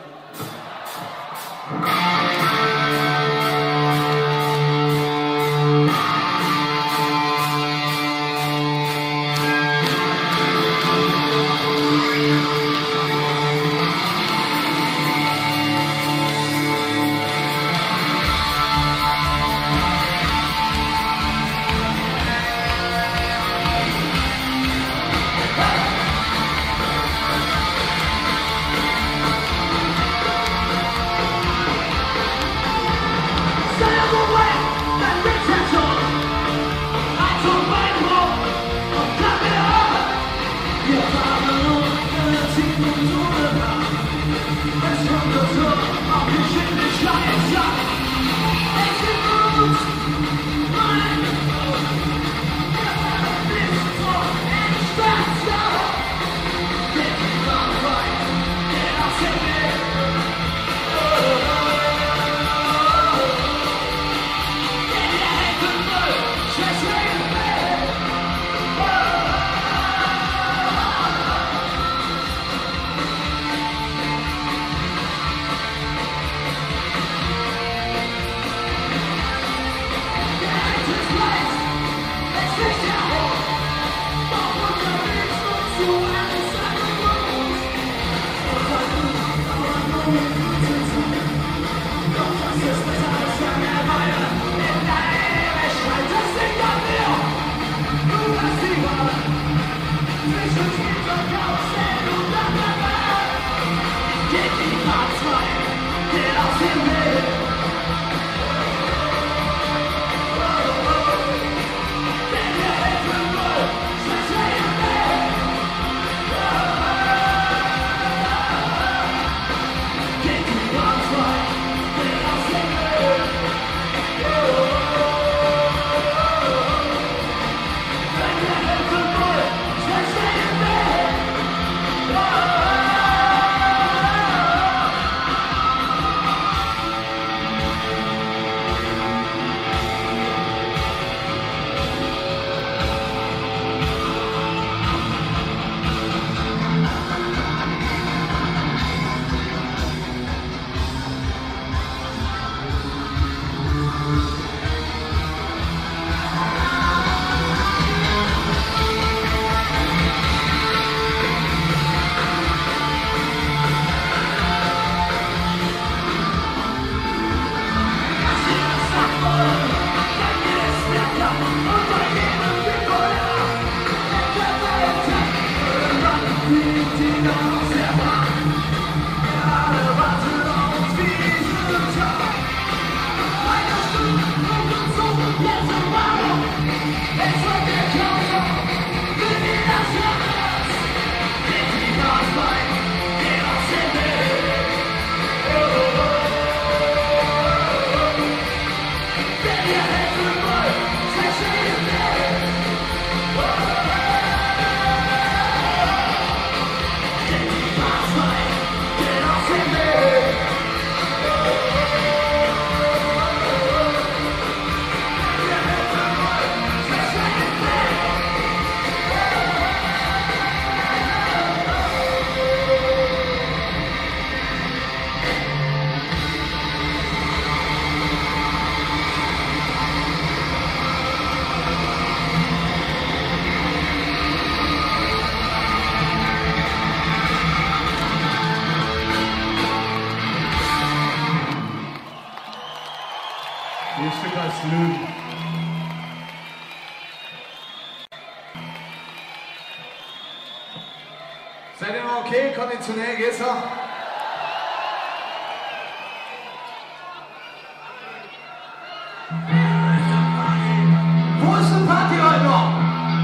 Speaker 2: Lügen. Seid ihr noch okay? Konditionell geht's noch? Wo ist die Party heute noch?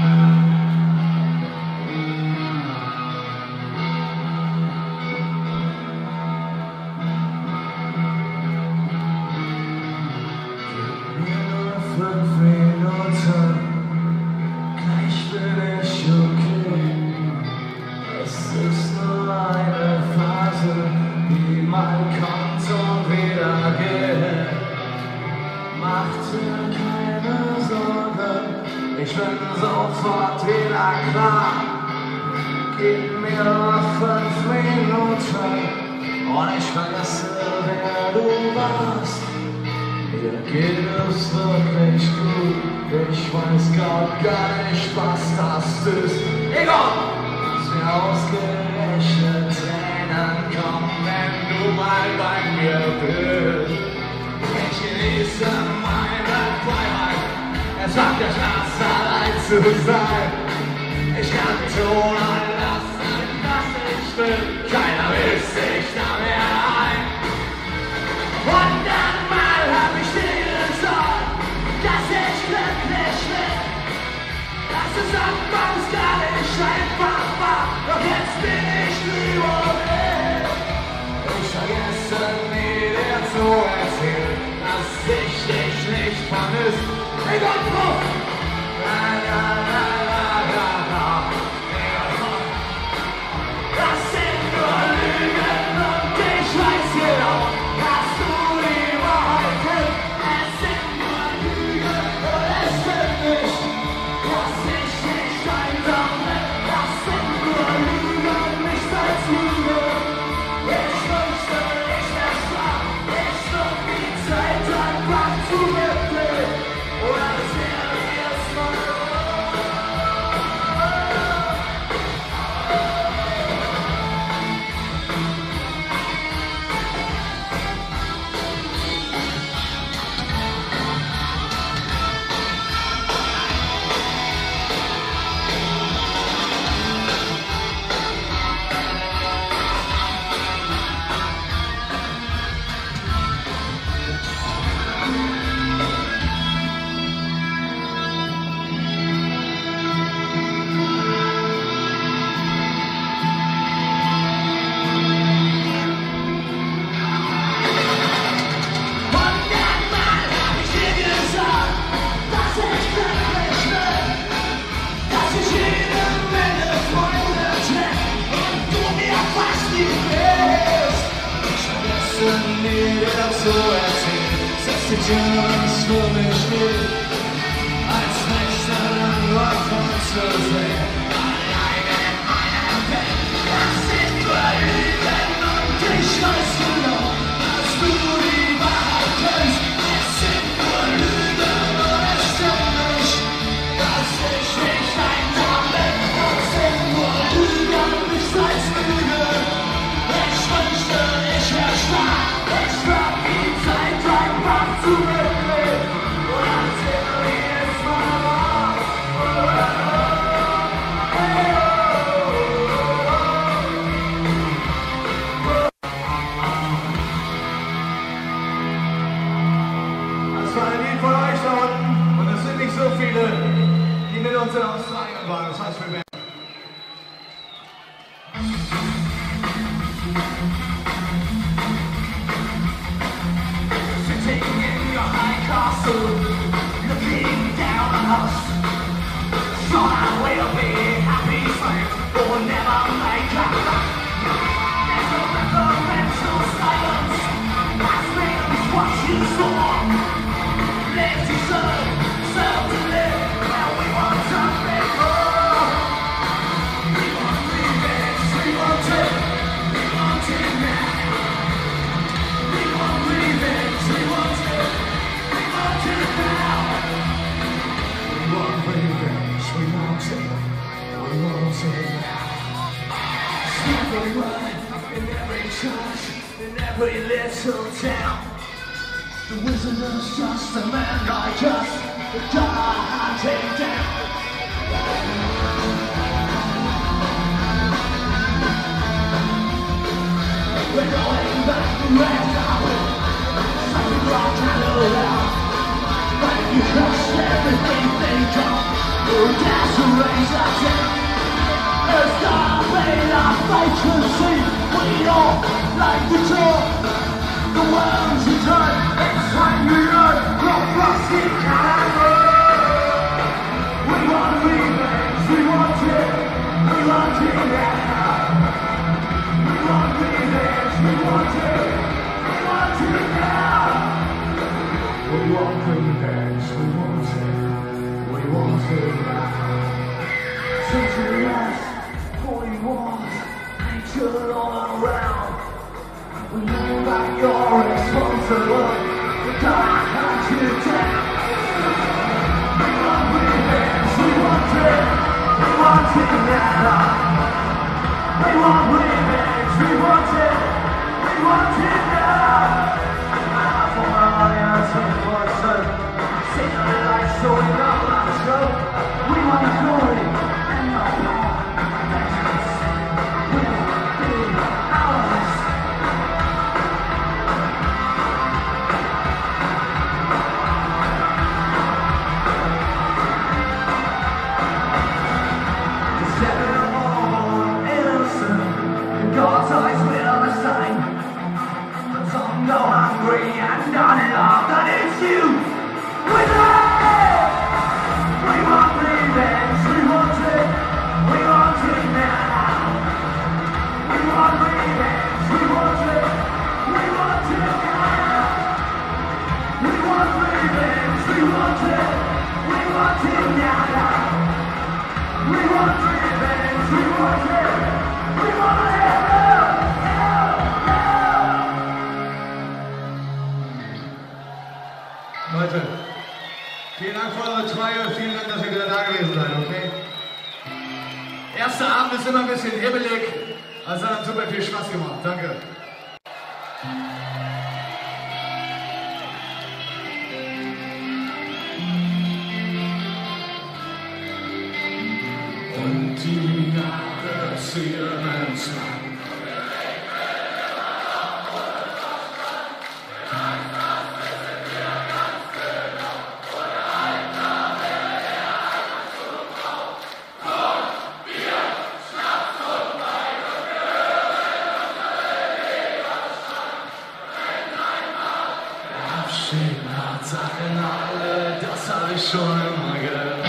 Speaker 4: Fünf Minuten, gleich bin ich okay. Es ist nur eine Phase, die mal kommt und wieder geht. Macht dir keine Sorgen, ich bin sofort wieder klar. Gib mir nur fünf Minuten und ich vergesse, wer du warst. Mir geht es wirklich gut, ich weiß grad gar nicht, was das ist. Egal! Sie ausgerechnet Tränen kommen, wenn du mal bei mir bist. Ich genieße meine Freiheit, es macht dir Spaß, allein zu sein. Ich kann tun und lassen, was ich will, keiner misst sich da mehr ein. Und dann mal hab ich dir gesagt, dass ich glücklich bin. Dass es anfangs gar nicht einfach war, doch jetzt bin ich lieber weg. Ich vergesse so erzählt, dass die Türen für mich steht, als Wächter am Rockern zu sehen. Alleine in meinem Bett, das sind nur Lügen und ich weiß genau, dass du die Wahrheit kennst. Es sind nur Lügen und es stimmt nicht, dass ich nicht einsam bin. Es sind nur Lügen, nichts als Lügen. Ich wünschte, ich wär stark. Ich hab die Zeit einfach zurückgelegt und erzähl jedes Mal was. Hey,
Speaker 2: Das war ein Lied von euch da unten und es sind nicht so viele, die mit uns in Australien waren. Das heißt, wir werden
Speaker 4: looking down on us. Thought I will be happy friends, but we'll never make up. There's a reverential silence as things what you saw. Live to serve, serve to live, and we want something more. We want revenge, we want it, we want it now. We want revenge, we want it. We want it now. We want revenge, we want it. We want it now. Everywhere, in every church, in every little town. The wizard is just a man like us, the God hunting down. We're going back to where we are. Something wrong can allow. But if you crush everything they come, you'll dance to raise our dead. There's nothing our faith can see. We all like the talk. The world's a turn. It's time we learn from rusty cannon. We want revenge. We want it. We want it now. We want revenge. We want it. We want it now. We want revenge, we want it, we want it now. Since we last forty wars, nature all around. We know that you're responsible, the dark hunts you down. We want revenge, we want it, we want it now. We want revenge, we want it, we want it now. For our audience and for us, see the light so we know our show. We want the glory and the power. Vengeance will be ours. Cause everyone born innocent, in God's eyes we're the same. Some go hungry and done it all, that is you with us!
Speaker 2: Leute, vielen Dank für eure Treue, vielen Dank, dass ihr wieder da gewesen seid, okay? Erster Abend ist immer ein bisschen hibbelig, also hat super viel Spaß gemacht, danke. Und die Jahre ziehen ins Land. Sagen alle, das hab ich schon immer gehört.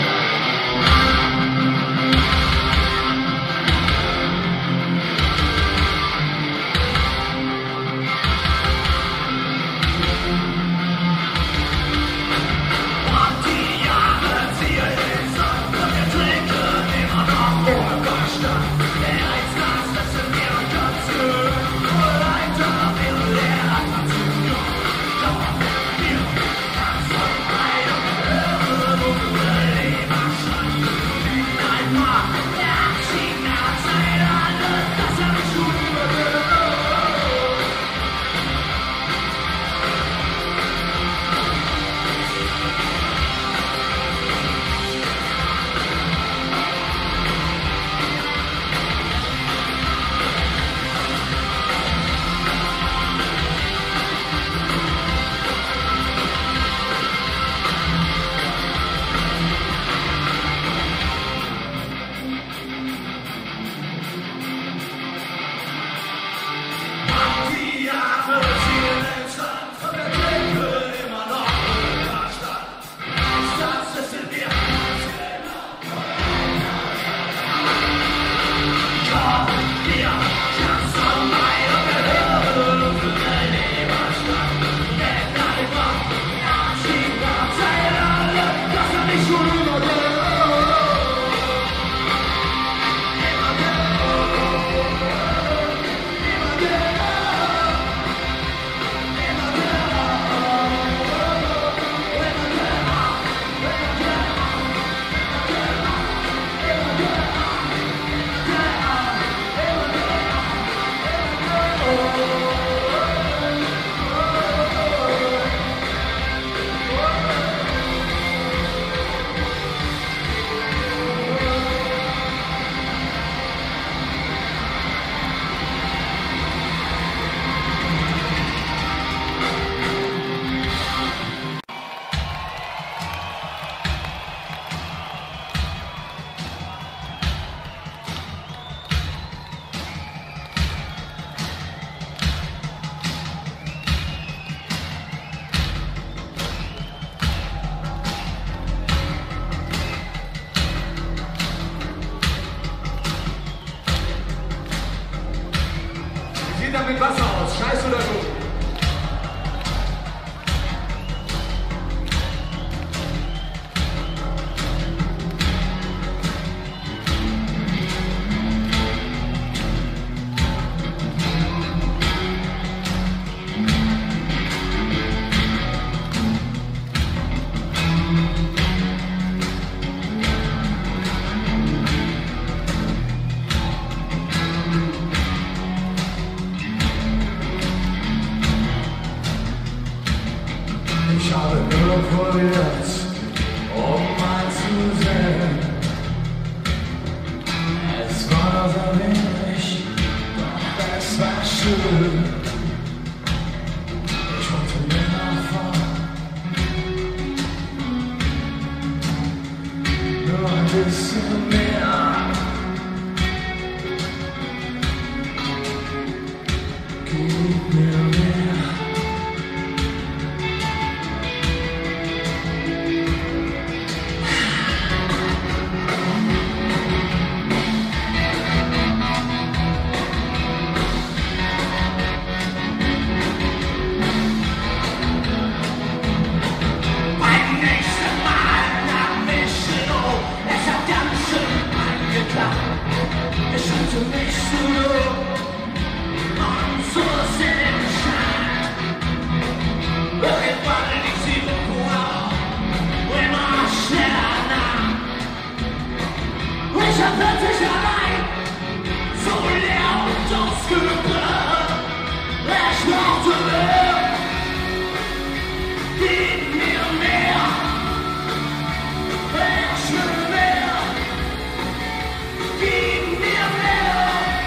Speaker 2: Und die Jahre ziehen ins Land und wir trinken immer noch ohne Gottstand. Der Eisglas, das sind wir und dazu. Nur weiter will der Anfang zu kommen. Dauer, wir Wie sieht das mit Wasser aus? Scheiß oder gut? Ich habe nur probiert, um mal zu sehen. Es war nur so wenig, doch es war schön. Ich wollte mir nachfahren, nur ein bisschen mehr. Gib mir mehr.
Speaker 1: Beim nächsten Mal nach Mission, es hat ganz schön ich hab plötzlich allein, so leer und ausgebrannt. Ich brauchte mehr, gib mir mehr. Ich will mehr, gib mir mehr.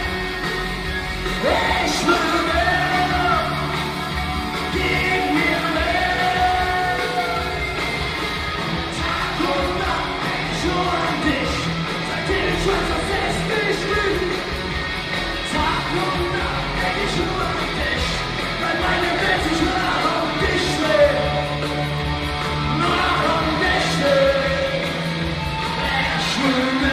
Speaker 1: Ich will mehr, gib mir mehr. Tag und Nacht denk ich nur an dich, seitdem ich weiß, dass es mich gibt. Tag und Nacht denk ich nur an dich, weil meine Welt sich nur noch um dich dreht. Nur noch um dich dreht. Ich will